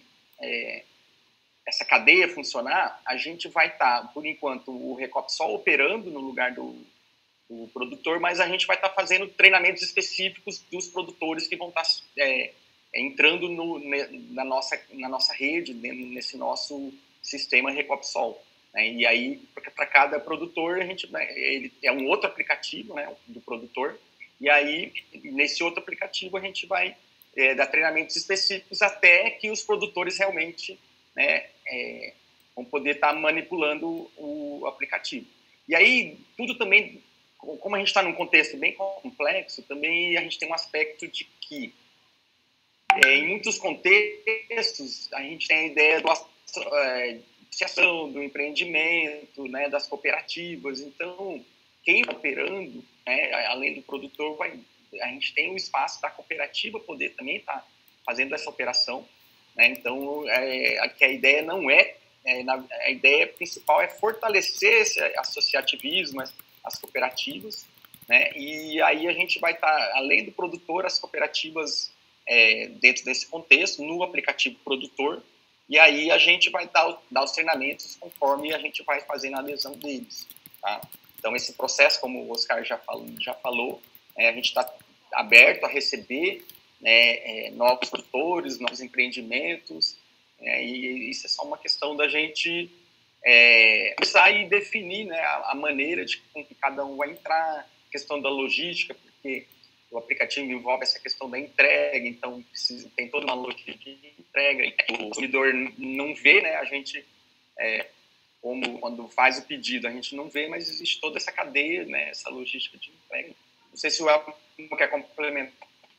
essa cadeia funcionar, a gente vai estar, por enquanto, o Recopsol operando no lugar do produtor, mas a gente vai estar fazendo treinamentos específicos dos produtores que vão estar entrando na nossa rede, nesse nosso sistema Recopsol, né? E aí, para cada produtor, ele é um outro aplicativo, né, do produtor, e aí, nesse outro aplicativo, a gente vai dar treinamentos específicos até que os produtores realmente, né, vão poder estar manipulando o aplicativo. E aí, tudo também, como a gente está num contexto bem complexo, também a gente tem um aspecto de que, em muitos contextos, a gente tem a ideia da associação, do empreendimento, né, das cooperativas. Então, quem está operando, né, além do produtor, a gente tem o espaço da cooperativa poder também estar fazendo essa operação, né? Então, a ideia não a ideia principal é fortalecer esse associativismo, as cooperativas, né? E aí a gente vai estar, além do produtor, as cooperativas dentro desse contexto, no aplicativo produtor, e aí a gente vai dar os treinamentos conforme a gente vai fazendo a adesão deles, tá? Então, esse processo, como o Oscar já falou, a gente está aberto a receber, né, novos produtores, novos empreendimentos, e isso é só uma questão da gente começar e definir, né, a maneira com que cada um vai entrar, questão da logística, porque o aplicativo envolve essa questão da entrega, então tem toda uma logística de entrega, e o consumidor não vê, né, a gente... quando faz o pedido, a gente não vê, mas existe toda essa cadeia, né, essa logística de entrega. Não sei se o Elmo quer complementar.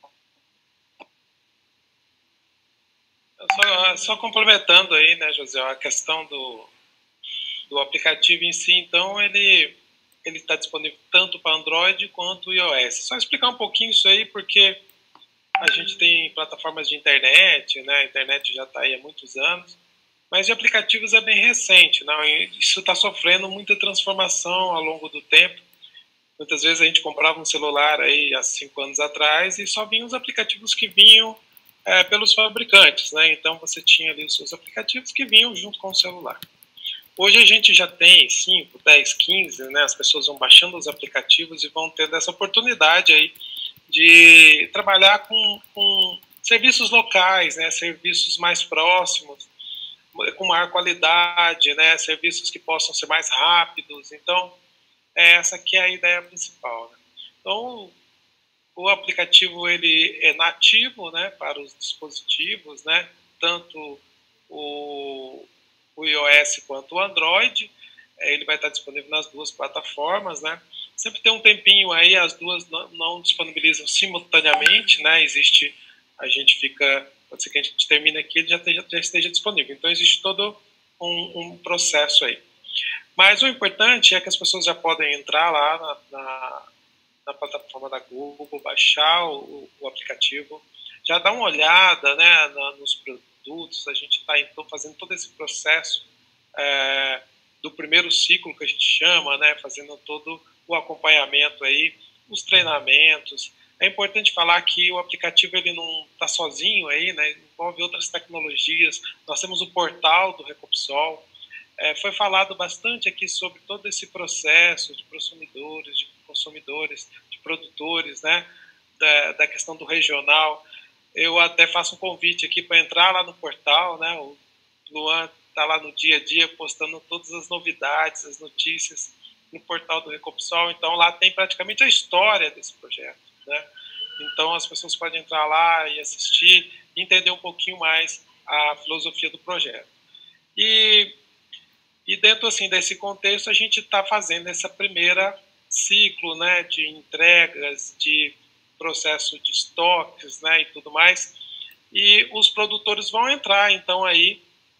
Só complementando aí, né, José, a questão do aplicativo em si, então, ele está disponível tanto para Android quanto iOS. Só explicar um pouquinho isso aí, porque a gente tem plataformas de internet, né, a internet já está aí há muitos anos, mas de aplicativos é bem recente, não? Isso está sofrendo muita transformação ao longo do tempo. Muitas vezes a gente comprava um celular aí há 5 anos atrás e só vinham os aplicativos que vinham pelos fabricantes, né? Então você tinha ali os seus aplicativos que vinham junto com o celular. Hoje a gente já tem 5, 10, 15, né? As pessoas vão baixando os aplicativos e vão tendo essa oportunidade aí de trabalhar com serviços locais, né? Serviços mais próximos, com maior qualidade, né? Serviços que possam ser mais rápidos. Então, essa que é a ideia principal, né? Então, o aplicativo ele é nativo, né, para os dispositivos, né? Tanto o iOS quanto o Android. Ele vai estar disponível nas duas plataformas, né? Sempre tem um tempinho aí, as duas não disponibilizam simultaneamente, né? Pode ser que a gente termine aqui e já esteja disponível. Então, existe todo um processo aí. Mas o importante é que as pessoas já podem entrar lá na plataforma da Google, baixar o aplicativo, já dar uma olhada, né, nos produtos. A gente está então fazendo todo esse processo do primeiro ciclo que a gente chama, né, fazendo todo o acompanhamento aí os treinamentos. É importante falar que o aplicativo ele não está sozinho aí, né? Envolve outras tecnologias. Nós temos o portal do Recopsol. Foi falado bastante aqui sobre todo esse processo de consumidores, de produtores, né? Da questão do regional. Eu até faço um convite aqui para entrar lá no portal, né? O Luan está lá no dia a dia postando todas as novidades, as notícias no portal do Recopsol. Então lá tem praticamente a história desse projeto, né? Então as pessoas podem entrar lá e assistir, entender um pouquinho mais a filosofia do projeto. E dentro assim desse contexto a gente está fazendo essa primeira ciclo, né, de entregas, de processo de estoques, né, e tudo mais. E os produtores vão entrar então aí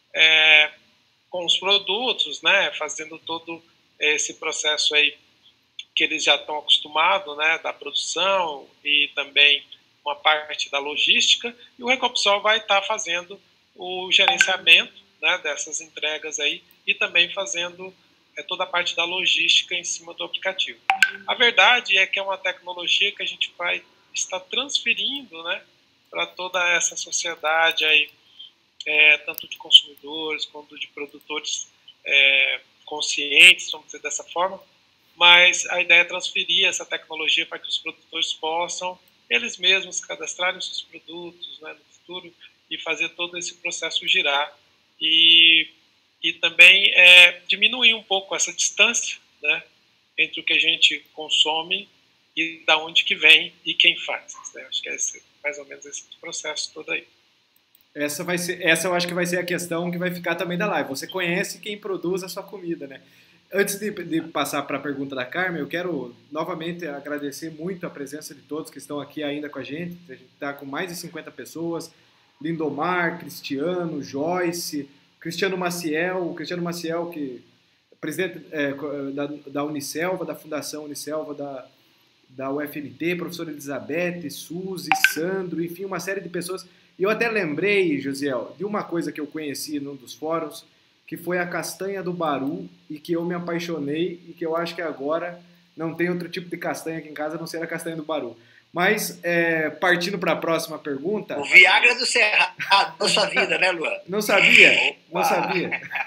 com os produtos, né, fazendo todo esse processo aí que eles já estão acostumados, né, da produção e também uma parte da logística, e o Recopsol vai estar fazendo o gerenciamento, né, dessas entregas aí e também fazendo toda a parte da logística em cima do aplicativo. A verdade é que é uma tecnologia que a gente vai estar transferindo, né, para toda essa sociedade aí, tanto de consumidores quanto de produtores conscientes, vamos dizer dessa forma, mas a ideia é transferir essa tecnologia para que os produtores possam, eles mesmos, cadastrarem seus produtos, né, no futuro e fazer todo esse processo girar e também diminuir um pouco essa distância, né, entre o que a gente consome e da onde que vem e quem faz, né? Acho que é mais ou menos esse processo todo aí. Essa eu acho que vai ser a questão que vai ficar também da live. Você conhece quem produz a sua comida, né? Antes de passar para a pergunta da Carmen, eu quero novamente agradecer muito a presença de todos que estão aqui ainda com a gente. A gente está com mais de 50 pessoas. Lindomar, Cristiano, Joyce, Cristiano Maciel, que é presidente da Unicelva, da Fundação Unicelva, da UFMT, professora Elizabeth, Suzy, Sandro, enfim, uma série de pessoas. E eu até lembrei, Josiel, de uma coisa que eu conheci num dos fóruns, que foi a castanha do Baru, e que eu me apaixonei, e que eu acho que agora não tem outro tipo de castanha aqui em casa a não ser a castanha do Baru. Mas, partindo para a próxima pergunta... O Viagra do Cerrado da sua vida, né, Luan? Não sabia, não sabia.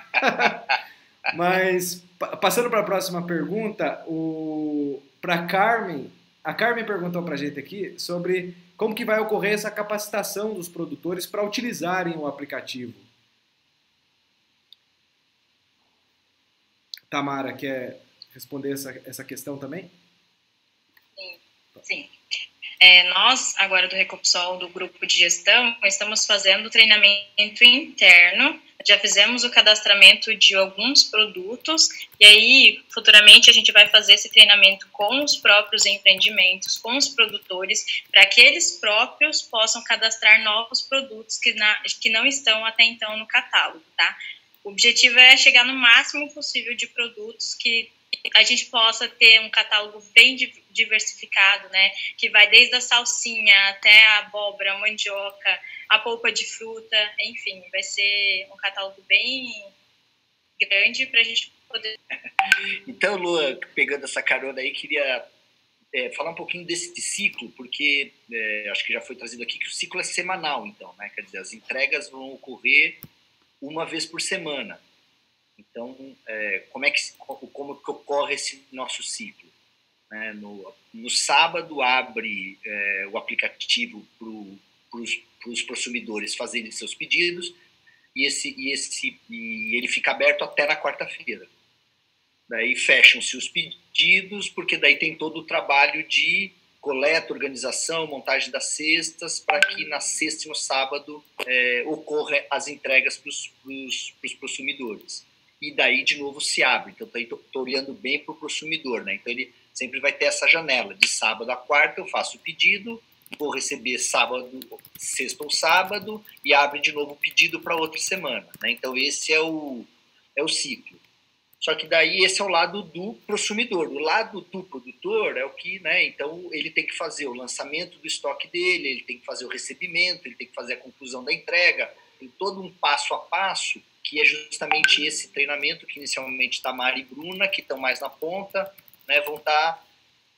Mas, passando para a próxima pergunta, para Carmen, a Carmen perguntou para a gente aqui sobre como que vai ocorrer essa capacitação dos produtores para utilizarem o aplicativo. Tamara, quer responder essa questão também? Sim. Nós, agora do Recopsol, do grupo de gestão, estamos fazendo treinamento interno, já fizemos o cadastramento de alguns produtos, e aí, futuramente, a gente vai fazer esse treinamento com os próprios empreendimentos, com os produtores, para que eles próprios possam cadastrar novos produtos que não estão até então no catálogo, tá? O objetivo é chegar no máximo possível de produtos que a gente possa ter um catálogo bem diversificado, né? Que vai desde a salsinha até a abóbora, a mandioca, a polpa de fruta, enfim, vai ser um catálogo bem grande para a gente poder... Então, Lua, pegando essa carona aí, queria falar um pouquinho desse ciclo, porque acho que já foi trazido aqui que o ciclo é semanal, então, né? Quer dizer, as entregas vão ocorrer uma vez por semana. Então, como que ocorre esse nosso ciclo? No sábado abre o aplicativo para os consumidores fazerem seus pedidos e ele fica aberto até na quarta-feira. Daí fecham-se os pedidos, porque daí tem todo o trabalho de coleta, organização, montagem das cestas, para que na sexta e no sábado ocorram as entregas para os consumidores. E daí, de novo, se abre. Então, estou olhando bem para o consumidor, né? Então, ele sempre vai ter essa janela. De sábado a quarta, eu faço o pedido, vou receber sexta ou sábado, e abre de novo o pedido para outra semana, né? Então, esse é o ciclo. Só que daí, esse é o lado do consumidor. O lado do produtor é o que, né? Então, ele tem que fazer o lançamento do estoque dele, ele tem que fazer o recebimento, ele tem que fazer a conclusão da entrega. Tem todo um passo a passo, que é justamente esse treinamento que inicialmente Tamara e Bruna, que estão mais na ponta, né, vão estar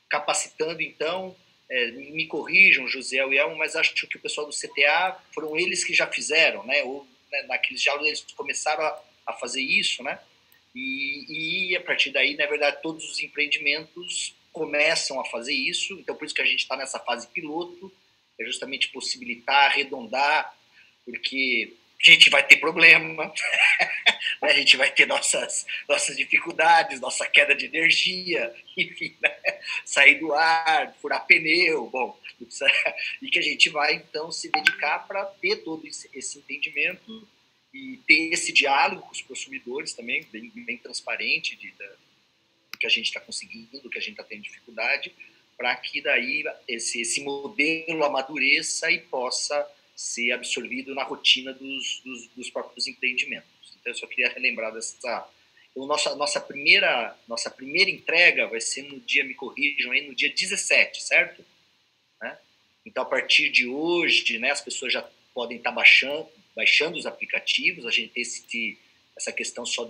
capacitando, então, me corrijam, José e Elmo, mas acho que o pessoal do CTA foram eles que já fizeram, né? Ou, né, naqueles diálogos eles começaram a fazer isso, né? E a partir daí, na verdade, todos os empreendimentos começam a fazer isso. Então, por isso que a gente está nessa fase piloto, é justamente possibilitar, arredondar, porque a gente vai ter problema, né? A gente vai ter nossas dificuldades, nossa queda de energia, enfim, né? Sair do ar, furar pneu, bom, e que a gente vai, então, se dedicar para ter todo esse entendimento e ter esse diálogo com os consumidores também, bem transparente, do que a gente está conseguindo, do que a gente está tendo dificuldade, para que daí esse modelo amadureça e possa ser absorvido na rotina dos próprios empreendimentos. Então, eu só queria relembrar dessa... Então, nossa primeira entrega vai ser no dia, me corrijam aí, no dia 17, certo? Né? Então, a partir de hoje, né, as pessoas já podem estar baixando os aplicativos, a gente tem essa questão só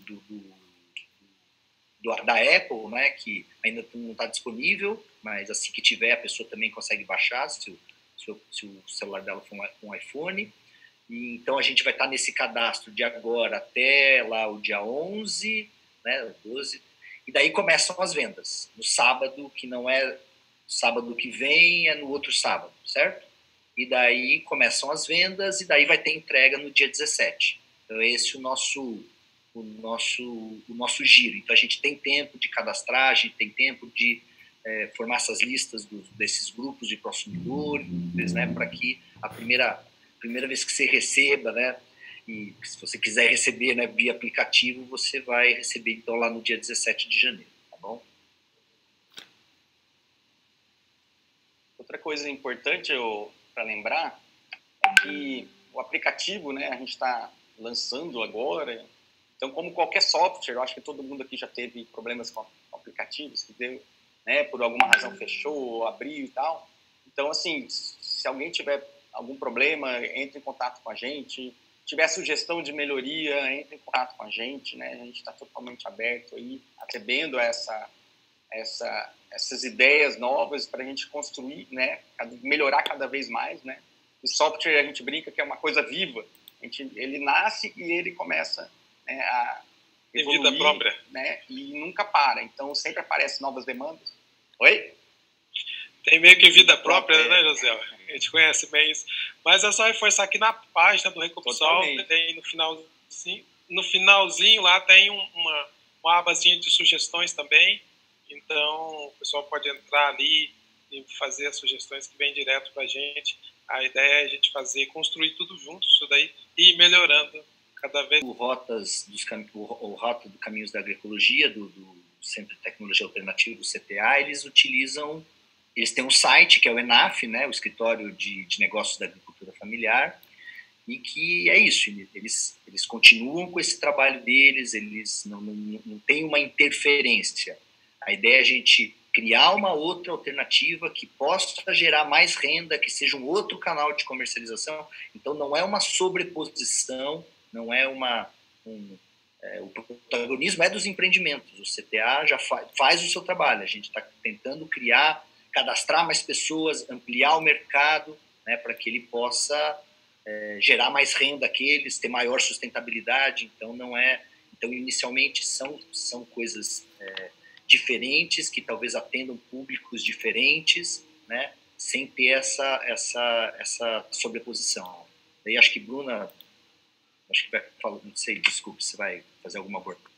da Apple, né, que ainda não está disponível, mas assim que tiver, a pessoa também consegue baixar, se o celular dela for um iPhone. E, então, a gente vai estar nesse cadastro de agora até lá o dia 11, né, 12, e daí começam as vendas. No sábado, que não é sábado que vem, é no outro sábado, certo? E daí começam as vendas, e daí vai ter entrega no dia 17. Então, esse é o nosso giro. Então, a gente tem tempo de cadastrar, a gente tem tempo de formar essas listas desses grupos de consumidores, né, para que a primeira vez que você receba, né, e se você quiser receber, né, via aplicativo, você vai receber, então, lá no dia 17 de janeiro, tá bom? Outra coisa importante para lembrar é que o aplicativo, né, a gente está lançando agora. Então, como qualquer software, eu acho que todo mundo aqui já teve problemas com aplicativos, que deu, né, por alguma razão fechou, abriu e tal. Então, assim, se alguém tiver algum problema, entre em contato com a gente. Tiver sugestão de melhoria, entre em contato com a gente, né? A gente está totalmente aberto aí, recebendo essas ideias novas para a gente construir, né? Melhorar cada vez mais, né? O software, a gente brinca que é uma coisa viva. Ele nasce e ele começa, né, a evoluir, vida própria, né? E nunca para. Então, sempre aparecem novas demandas. Oi? Tem meio que vida própria, né, José? A gente conhece bem isso. Mas é só reforçar aqui na página do Recopsol, tem no finalzinho lá tem uma abazinha de sugestões também. Então, o pessoal pode entrar ali e fazer as sugestões que vêm direto para a gente. A ideia é a gente construir tudo junto, isso daí, e ir melhorando cada vez. O Rota do Caminhos da Agroecologia, do Centro de Tecnologia Alternativa, do CTA, eles têm um site que é o ENAF, né, o Escritório de Negócios da Agricultura Familiar, e que é isso, eles continuam com esse trabalho deles, eles não têm uma interferência. A ideia é a gente criar uma outra alternativa que possa gerar mais renda, que seja um outro canal de comercialização. Então, não é uma sobreposição, não é o protagonismo é dos empreendimentos. O CTA já faz o seu trabalho, a gente está tentando cadastrar mais pessoas, ampliar o mercado, né, para que ele possa gerar mais renda àqueles, ter maior sustentabilidade. Então, então inicialmente são coisas diferentes, que talvez atendam públicos diferentes, né, sem ter essa sobreposição. Daí acho que Bruna, vai falar, não sei, desculpe, você vai fazer alguma abordagem.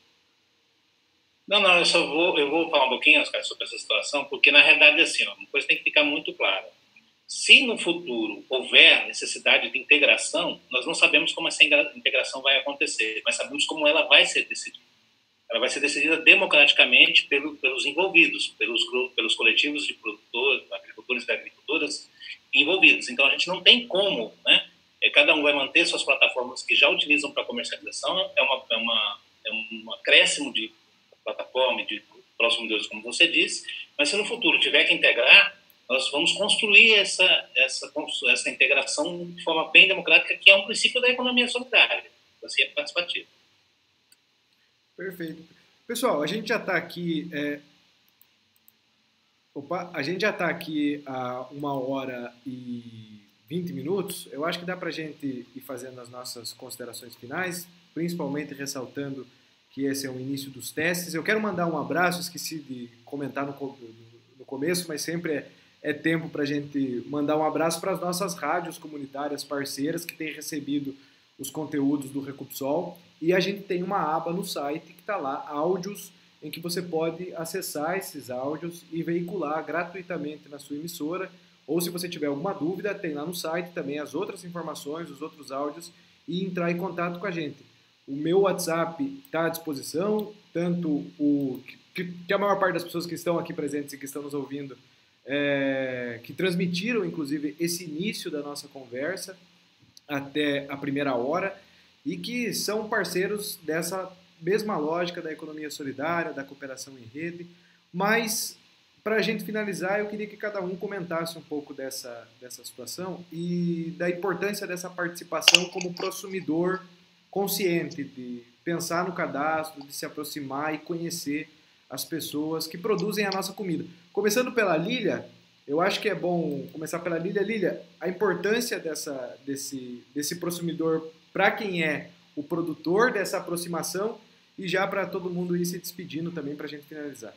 Não, eu vou falar um pouquinho, Oscar, sobre essa situação, porque na realidade, assim, uma coisa tem que ficar muito clara. Se no futuro houver necessidade de integração, nós não sabemos como essa integração vai acontecer, mas sabemos como ela vai ser decidida. Ela vai ser decidida democraticamente pelos envolvidos, pelos coletivos de produtores, agricultores e agricultoras envolvidos. Então, a gente não tem como, né? Cada um vai manter suas plataformas que já utilizam para comercialização, é um acréscimo de plataforma, de próximo de Deus, como você disse, mas se no futuro tiver que integrar, nós vamos construir essa integração de forma bem democrática, que é um princípio da economia solidária, assim, participativa. Perfeito. Pessoal, a gente já está aqui Opa, a gente já está aqui há 1h20. Eu acho que dá para a gente ir fazendo as nossas considerações finais, principalmente ressaltando que esse é o início dos testes. Eu quero mandar um abraço, esqueci de comentar no começo, mas sempre é tempo para a gente mandar um abraço para as nossas rádios comunitárias parceiras que têm recebido os conteúdos do Recupsol. E a gente tem uma aba no site que está lá, áudios, em que você pode acessar esses áudios e veicular gratuitamente na sua emissora. Ou se você tiver alguma dúvida, tem lá no site também as outras informações, os outros áudios, e entrar em contato com a gente. O meu WhatsApp está à disposição, tanto que a maior parte das pessoas que estão aqui presentes e que estão nos ouvindo, que transmitiram, inclusive, esse início da nossa conversa até a primeira hora, e que são parceiros dessa mesma lógica da economia solidária, da cooperação em rede. Mas, para a gente finalizar, eu queria que cada um comentasse um pouco dessa situação e da importância dessa participação como prosumidor consciente, de pensar no cadastro, de se aproximar e conhecer as pessoas que produzem a nossa comida. Começando pela Lília, eu acho que é bom começar pela Lília. Lília, a importância desse prosumidor para quem é o produtor, dessa aproximação, e já para todo mundo ir se despedindo também para a gente finalizar.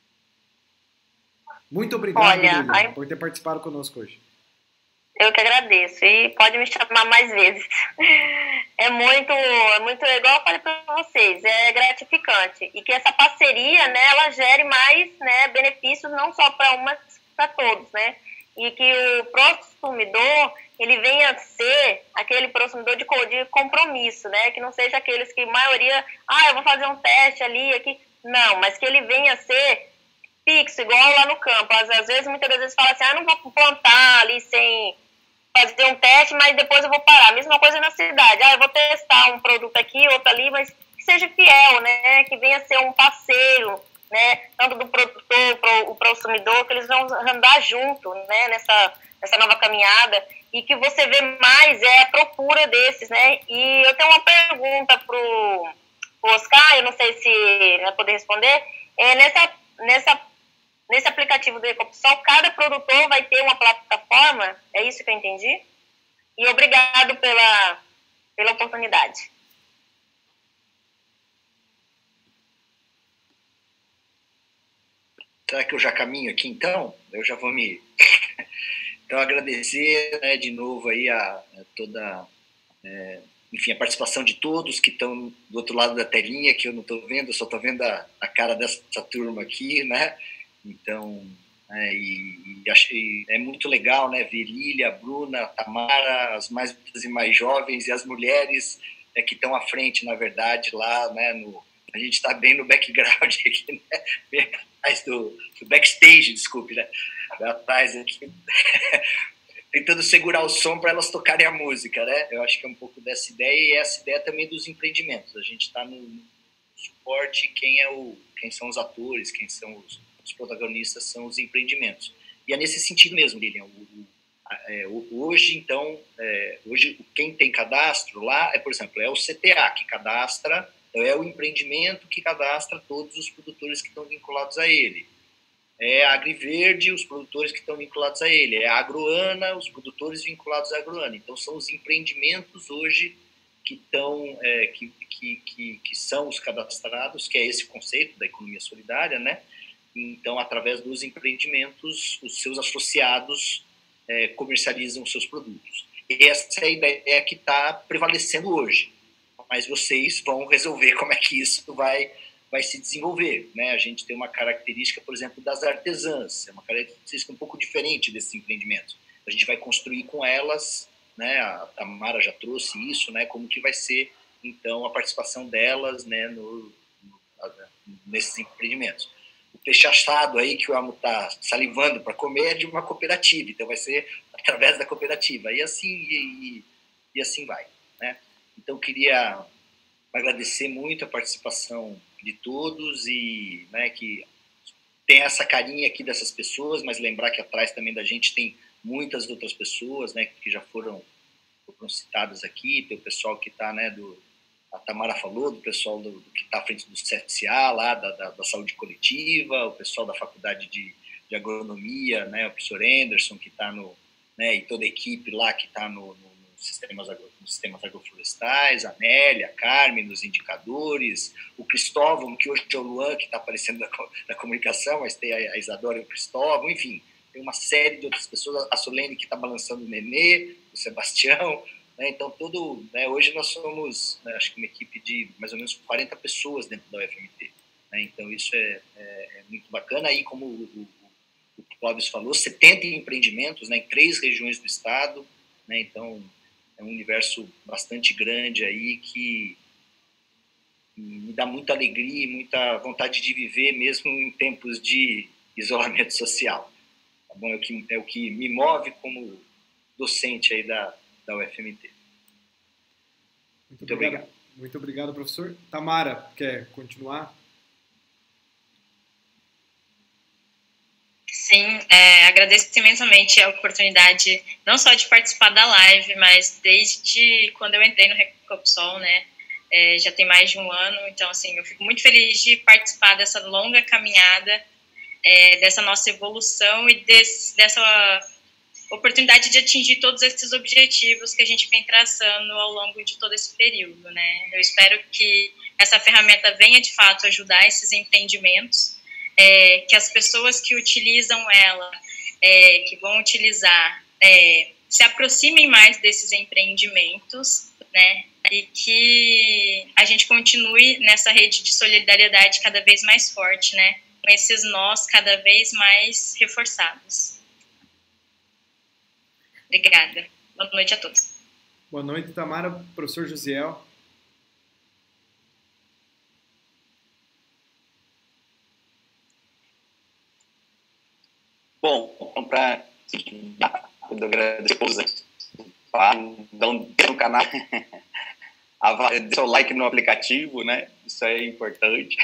Muito obrigado, Lília, por ter participado conosco hoje. Eu que agradeço, e pode me chamar mais vezes. É muito igual eu falei para vocês, é gratificante. E que essa parceria, né, ela gere mais, né, benefícios não só para umas, para todos, né? E que o prosumidor, ele venha a ser aquele prosumidor de compromisso, né? Que não seja aqueles que a maioria, eu vou fazer um teste ali, aqui. Não, mas que ele venha a ser fixo, igual lá no campo. Às vezes, muitas das vezes fala assim, não vou plantar ali sem fazer um teste, mas depois eu vou parar. Mesma coisa na cidade. Eu vou testar um produto aqui, outro ali, mas que seja fiel, né? Que venha a ser um parceiro, né? Tanto do produtor para o consumidor, que eles vão andar junto, né? Nessa nova caminhada. E que você vê mais a procura desses, né? E eu tenho uma pergunta pro Oscar, eu não sei se vai poder responder. Nesse aplicativo do Recupsol, cada produtor vai ter uma plataforma, é isso que eu entendi? E obrigado pela oportunidade. Será que eu já caminho aqui, então? Eu já vou me... Então, agradecer, né, de novo aí toda... enfim, a participação de todos que estão do outro lado da telinha, que eu não estou vendo, eu só estou vendo a cara dessa turma aqui, né? Então, é muito legal, né, ver Lília, a Bruna, a Tamara, as mais e mais jovens e as mulheres que estão à frente, na verdade, lá, né, a gente está bem no background aqui, né, bem atrás do backstage, desculpe, né, atrás aqui, tentando segurar o som para elas tocarem a música, né, eu acho que é um pouco dessa ideia, e essa ideia também dos empreendimentos, a gente está no suporte, quem são os atores, quem são os protagonistas são os empreendimentos. E é nesse sentido mesmo, Lilian. Hoje, então, quem tem cadastro lá por exemplo, é o CTA que cadastra, é o empreendimento que cadastra todos os produtores que estão vinculados a ele. É a Agriverde, os produtores que estão vinculados a ele. É a Agroana, os produtores vinculados à Agroana. Então, são os empreendimentos hoje que estão, que são os cadastrados, que é esse conceito da economia solidária, né? Então, através dos empreendimentos, os seus associados comercializam os seus produtos. E essa é a ideia que está prevalecendo hoje. Mas vocês vão resolver como é que isso vai se desenvolver, né? A gente tem uma característica, por exemplo, das artesãs. É uma característica um pouco diferente desses empreendimentos. A gente vai construir com elas, né? A Tamara já trouxe isso, né? Como que vai ser, então, a participação delas, né? Nesses empreendimentos. O peixe assado aí que o Amo está salivando para comer é de uma cooperativa, então vai ser através da cooperativa, e assim vai, né? Então, queria agradecer muito a participação de todos e, né, que tem essa carinha aqui dessas pessoas, mas lembrar que atrás também da gente tem muitas outras pessoas, né, que já foram citadas aqui, tem o pessoal que está, né, a Tamara falou, do pessoal que está à frente do CFCA, lá da saúde coletiva, o pessoal da Faculdade de de agronomia, né, o professor Anderson, que está no, né, e toda a equipe lá que está nos sistemas agroflorestais, a Nélia, a Carmen nos indicadores, o Cristóvão, que hoje é o Luan, que está aparecendo da comunicação, mas tem a Isadora e o Cristóvão, enfim, tem uma série de outras pessoas, a Solene que está balançando o Nenê, o Sebastião, né, então né, hoje nós somos, né, acho que uma equipe de mais ou menos 40 pessoas dentro da UFMT, né, então isso é muito bacana, aí como o Clóvis falou, 70 empreendimentos, né, em 3 regiões do estado, né, então é um universo bastante grande aí que me dá muita alegria e muita vontade de viver mesmo em tempos de isolamento social. Tá bom? É o que me move como docente aí da UFMT. Muito obrigado. Muito obrigado, professor. Tamara, quer continuar? Sim, agradeço imensamente a oportunidade, não só de participar da live, mas desde quando eu entrei no Recopsol, né, já tem mais de um ano, então, assim, eu fico muito feliz de participar dessa longa caminhada, dessa nossa evolução e dessa oportunidade de atingir todos esses objetivos que a gente vem traçando ao longo de todo esse período, né. Eu espero que essa ferramenta venha, de fato, ajudar esses empreendimentos, que as pessoas que utilizam ela, que vão utilizar, se aproximem mais desses empreendimentos, né, e que a gente continue nessa rede de solidariedade cada vez mais forte, né, com esses nós cada vez mais reforçados. Obrigada. Boa noite a todos. Boa noite, Tamara. Professor Josiel. Bom, para agradecer dá no canal, deixa o like no aplicativo, né? Isso é importante.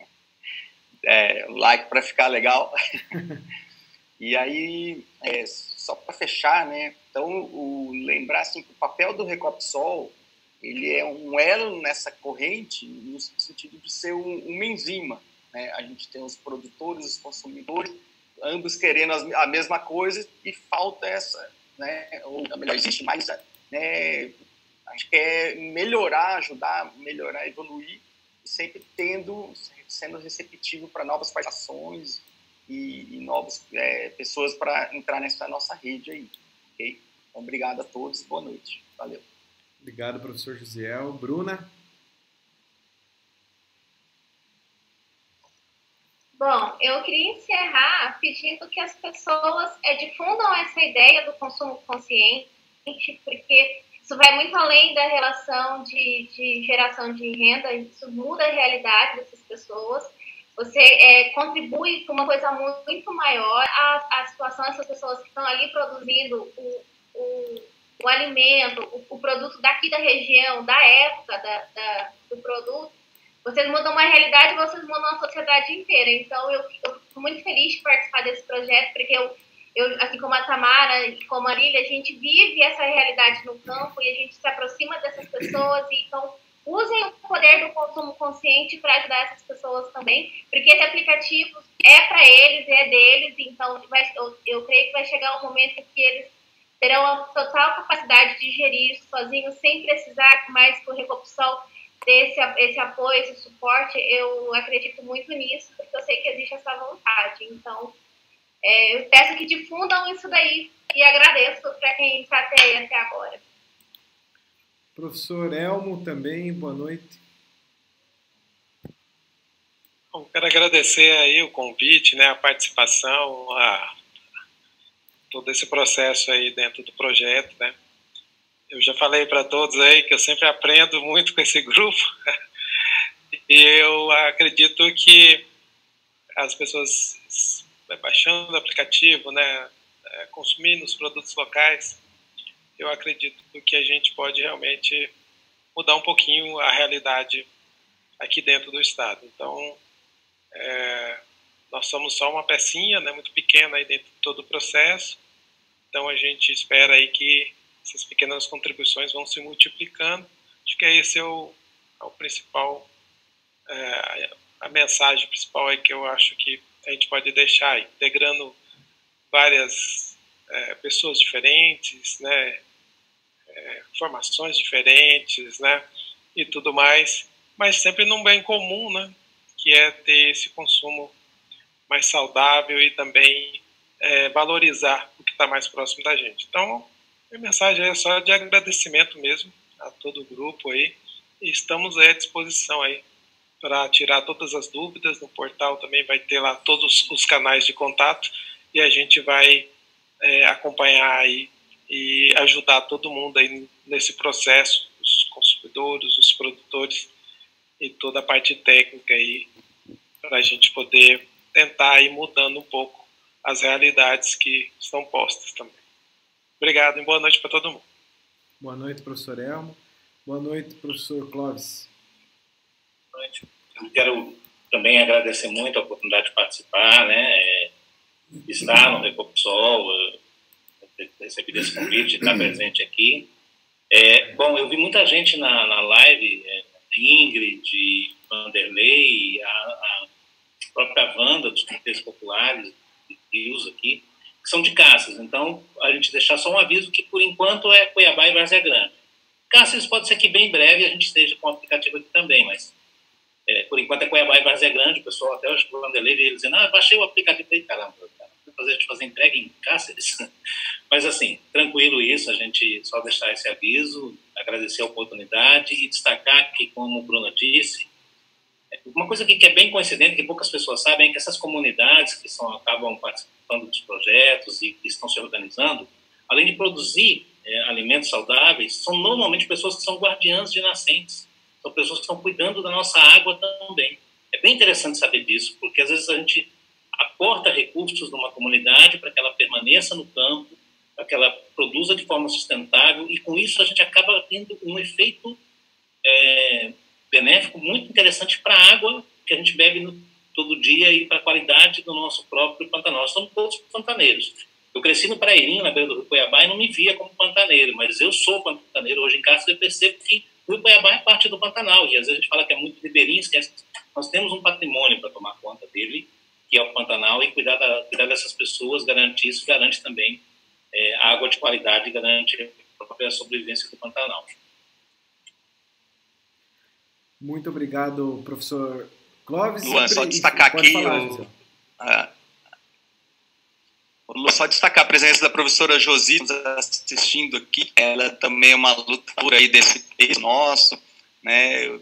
Like para ficar legal. E aí, só para fechar, né? Então, lembrar assim, que o papel do Recopsol, ele é um elo nessa corrente, no sentido de ser uma enzima, né? A gente tem os produtores, os consumidores, ambos querendo a mesma coisa e falta essa, né? Ou melhor, existe mais, né? Acho que é melhorar, ajudar, melhorar, evoluir, e sempre sendo receptivo para novas participações e novas pessoas para entrar nessa nossa rede aí, ok? Então, obrigado a todos, boa noite, valeu. Obrigado, professor Josiel. Bruna? Bom, eu queria encerrar pedindo que as pessoas difundam essa ideia do consumo consciente, porque isso vai muito além da relação de geração de renda, isso muda a realidade dessas pessoas. Você contribui para uma coisa muito maior, a situação dessas pessoas que estão ali produzindo o alimento, o produto daqui da região, da época do produto. Vocês mudam uma realidade, vocês mudam a sociedade inteira. Então, eu fico muito feliz de participar desse projeto, porque eu, assim como a Tamara e como a Marília, a gente vive essa realidade no campo e a gente se aproxima dessas pessoas. E, então, usem o poder do consumo consciente para ajudar essas pessoas também, porque esse aplicativo é para eles, é deles. Então, eu creio que vai chegar um momento que eles terão a total capacidade de gerir isso sozinhos, sem precisar mais que o Recopsol esse apoio, esse suporte. Eu acredito muito nisso, porque eu sei que existe essa vontade. Então, eu peço que difundam isso daí e agradeço para quem está até agora. Professor Elmo também, boa noite. Bom, quero agradecer aí o convite, né, a participação, todo esse processo aí dentro do projeto, né. Eu já falei para todos aí que eu sempre aprendo muito com esse grupo e eu acredito que as pessoas baixando o aplicativo, né, consumindo os produtos locais, eu acredito que a gente pode realmente mudar um pouquinho a realidade aqui dentro do estado. Então, nós somos só uma pecinha, né, muito pequena aí dentro de todo o processo, então a gente espera aí que essas pequenas contribuições vão se multiplicando. Acho que esse é o principal, a mensagem principal aí que eu acho que a gente pode deixar integrando várias pessoas diferentes, né, formações diferentes, né, e tudo mais, mas sempre num bem comum, né, que é ter esse consumo mais saudável e também valorizar o que está mais próximo da gente. Então, a mensagem é só de agradecimento mesmo a todo o grupo aí, e estamos aí à disposição aí para tirar todas as dúvidas. No portal também vai ter lá todos os canais de contato e a gente vai acompanhar aí e ajudar todo mundo aí nesse processo, os consumidores, os produtores e toda a parte técnica aí, para a gente poder tentar ir mudando um pouco as realidades que estão postas também. Obrigado e boa noite para todo mundo. Boa noite, professor Elmo. Boa noite, professor Clóvis. Boa noite. Eu quero também agradecer muito a oportunidade de participar, né, estar no Recopsol, ter recebido esse convite, de estar presente aqui. Bom, eu vi muita gente na live, Ingrid, Vanderlei, a própria Wanda, dos comitês populares, Rios aqui, que são de Cáceres. Então, a gente deixar só um aviso que, por enquanto, é Cuiabá e Várzea Grande. Cáceres pode ser que bem breve a gente esteja com o aplicativo aqui também, mas por enquanto é Cuiabá e Várzea Grande. O pessoal, até o Vanderlei, veio dizendo, baixei o aplicativo. Falei, caramba, a gente fazer entrega em Cáceres. Mas, assim, tranquilo isso, a gente só deixar esse aviso, agradecer a oportunidade e destacar que, como o Bruno disse, uma coisa que é bem coincidente, que poucas pessoas sabem, é que essas comunidades que acabam participando dos projetos e que estão se organizando, além de produzir alimentos saudáveis, são normalmente pessoas que são guardiãs de nascentes, são pessoas que estão cuidando da nossa água também. É bem interessante saber disso, porque às vezes a gente aporta recursos numa comunidade para que ela permaneça no campo, para que ela produza de forma sustentável, e com isso a gente acaba tendo um efeito benéfico muito interessante para a água que a gente bebe todo dia e para a qualidade do nosso próprio Pantanal. Nós somos todos pantaneiros. Eu cresci no Praeirinho, na beira do Rio Cuiabá, e não me via como pantaneiro, mas eu sou pantaneiro. Hoje em casa eu percebo que o Rio Cuiabá é parte do Pantanal, e às vezes a gente fala que é muito ribeirinho, esquece. Nós temos um patrimônio para tomar conta dele, que é o Pantanal, e cuidar dessas pessoas, garantir isso, garante também água de qualidade, garante a própria sobrevivência do Pantanal. Muito obrigado, professor Clóvis. Luan, só destacar aqui, só destacar a presença da professora Josi assistindo aqui. Ela também é uma lutadora aí desse texto nosso, né?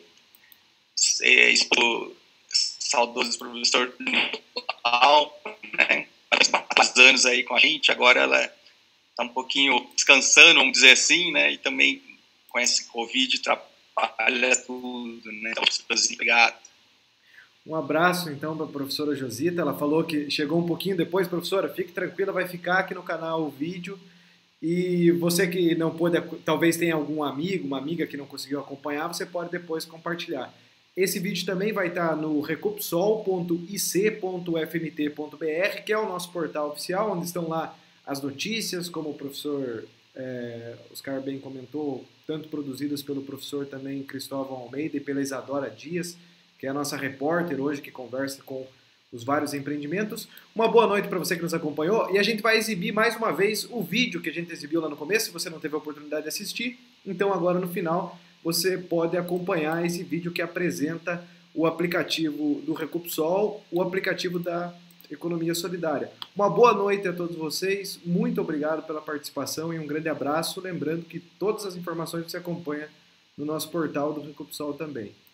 Saudoso professor Paulo, né? Há anos aí com a gente, agora ela está um pouquinho descansando, vamos dizer assim, né? E também com esse Covid trabalha tudo, né? Então, obrigado. Um abraço, então, para a professora Josita. Ela falou que chegou um pouquinho depois. Professora, fique tranquila, vai ficar aqui no canal o vídeo. E você que não pôde, talvez tenha algum amigo, uma amiga que não conseguiu acompanhar, você pode depois compartilhar. Esse vídeo também vai estar no recopsol.ic.fmt.br, que é o nosso portal oficial, onde estão lá as notícias, como o professor Oscar bem comentou, tanto produzidas pelo professor também Cristóvão Almeida e pela Isadora Dias, que é a nossa repórter hoje, que conversa com os vários empreendimentos. Uma boa noite para você que nos acompanhou, e a gente vai exibir mais uma vez o vídeo que a gente exibiu lá no começo, se você não teve a oportunidade de assistir. Então agora no final você pode acompanhar esse vídeo que apresenta o aplicativo do Recopsol, o aplicativo da Economia Solidária. Uma boa noite a todos vocês, muito obrigado pela participação e um grande abraço, lembrando que todas as informações você acompanha no nosso portal do Recopsol também.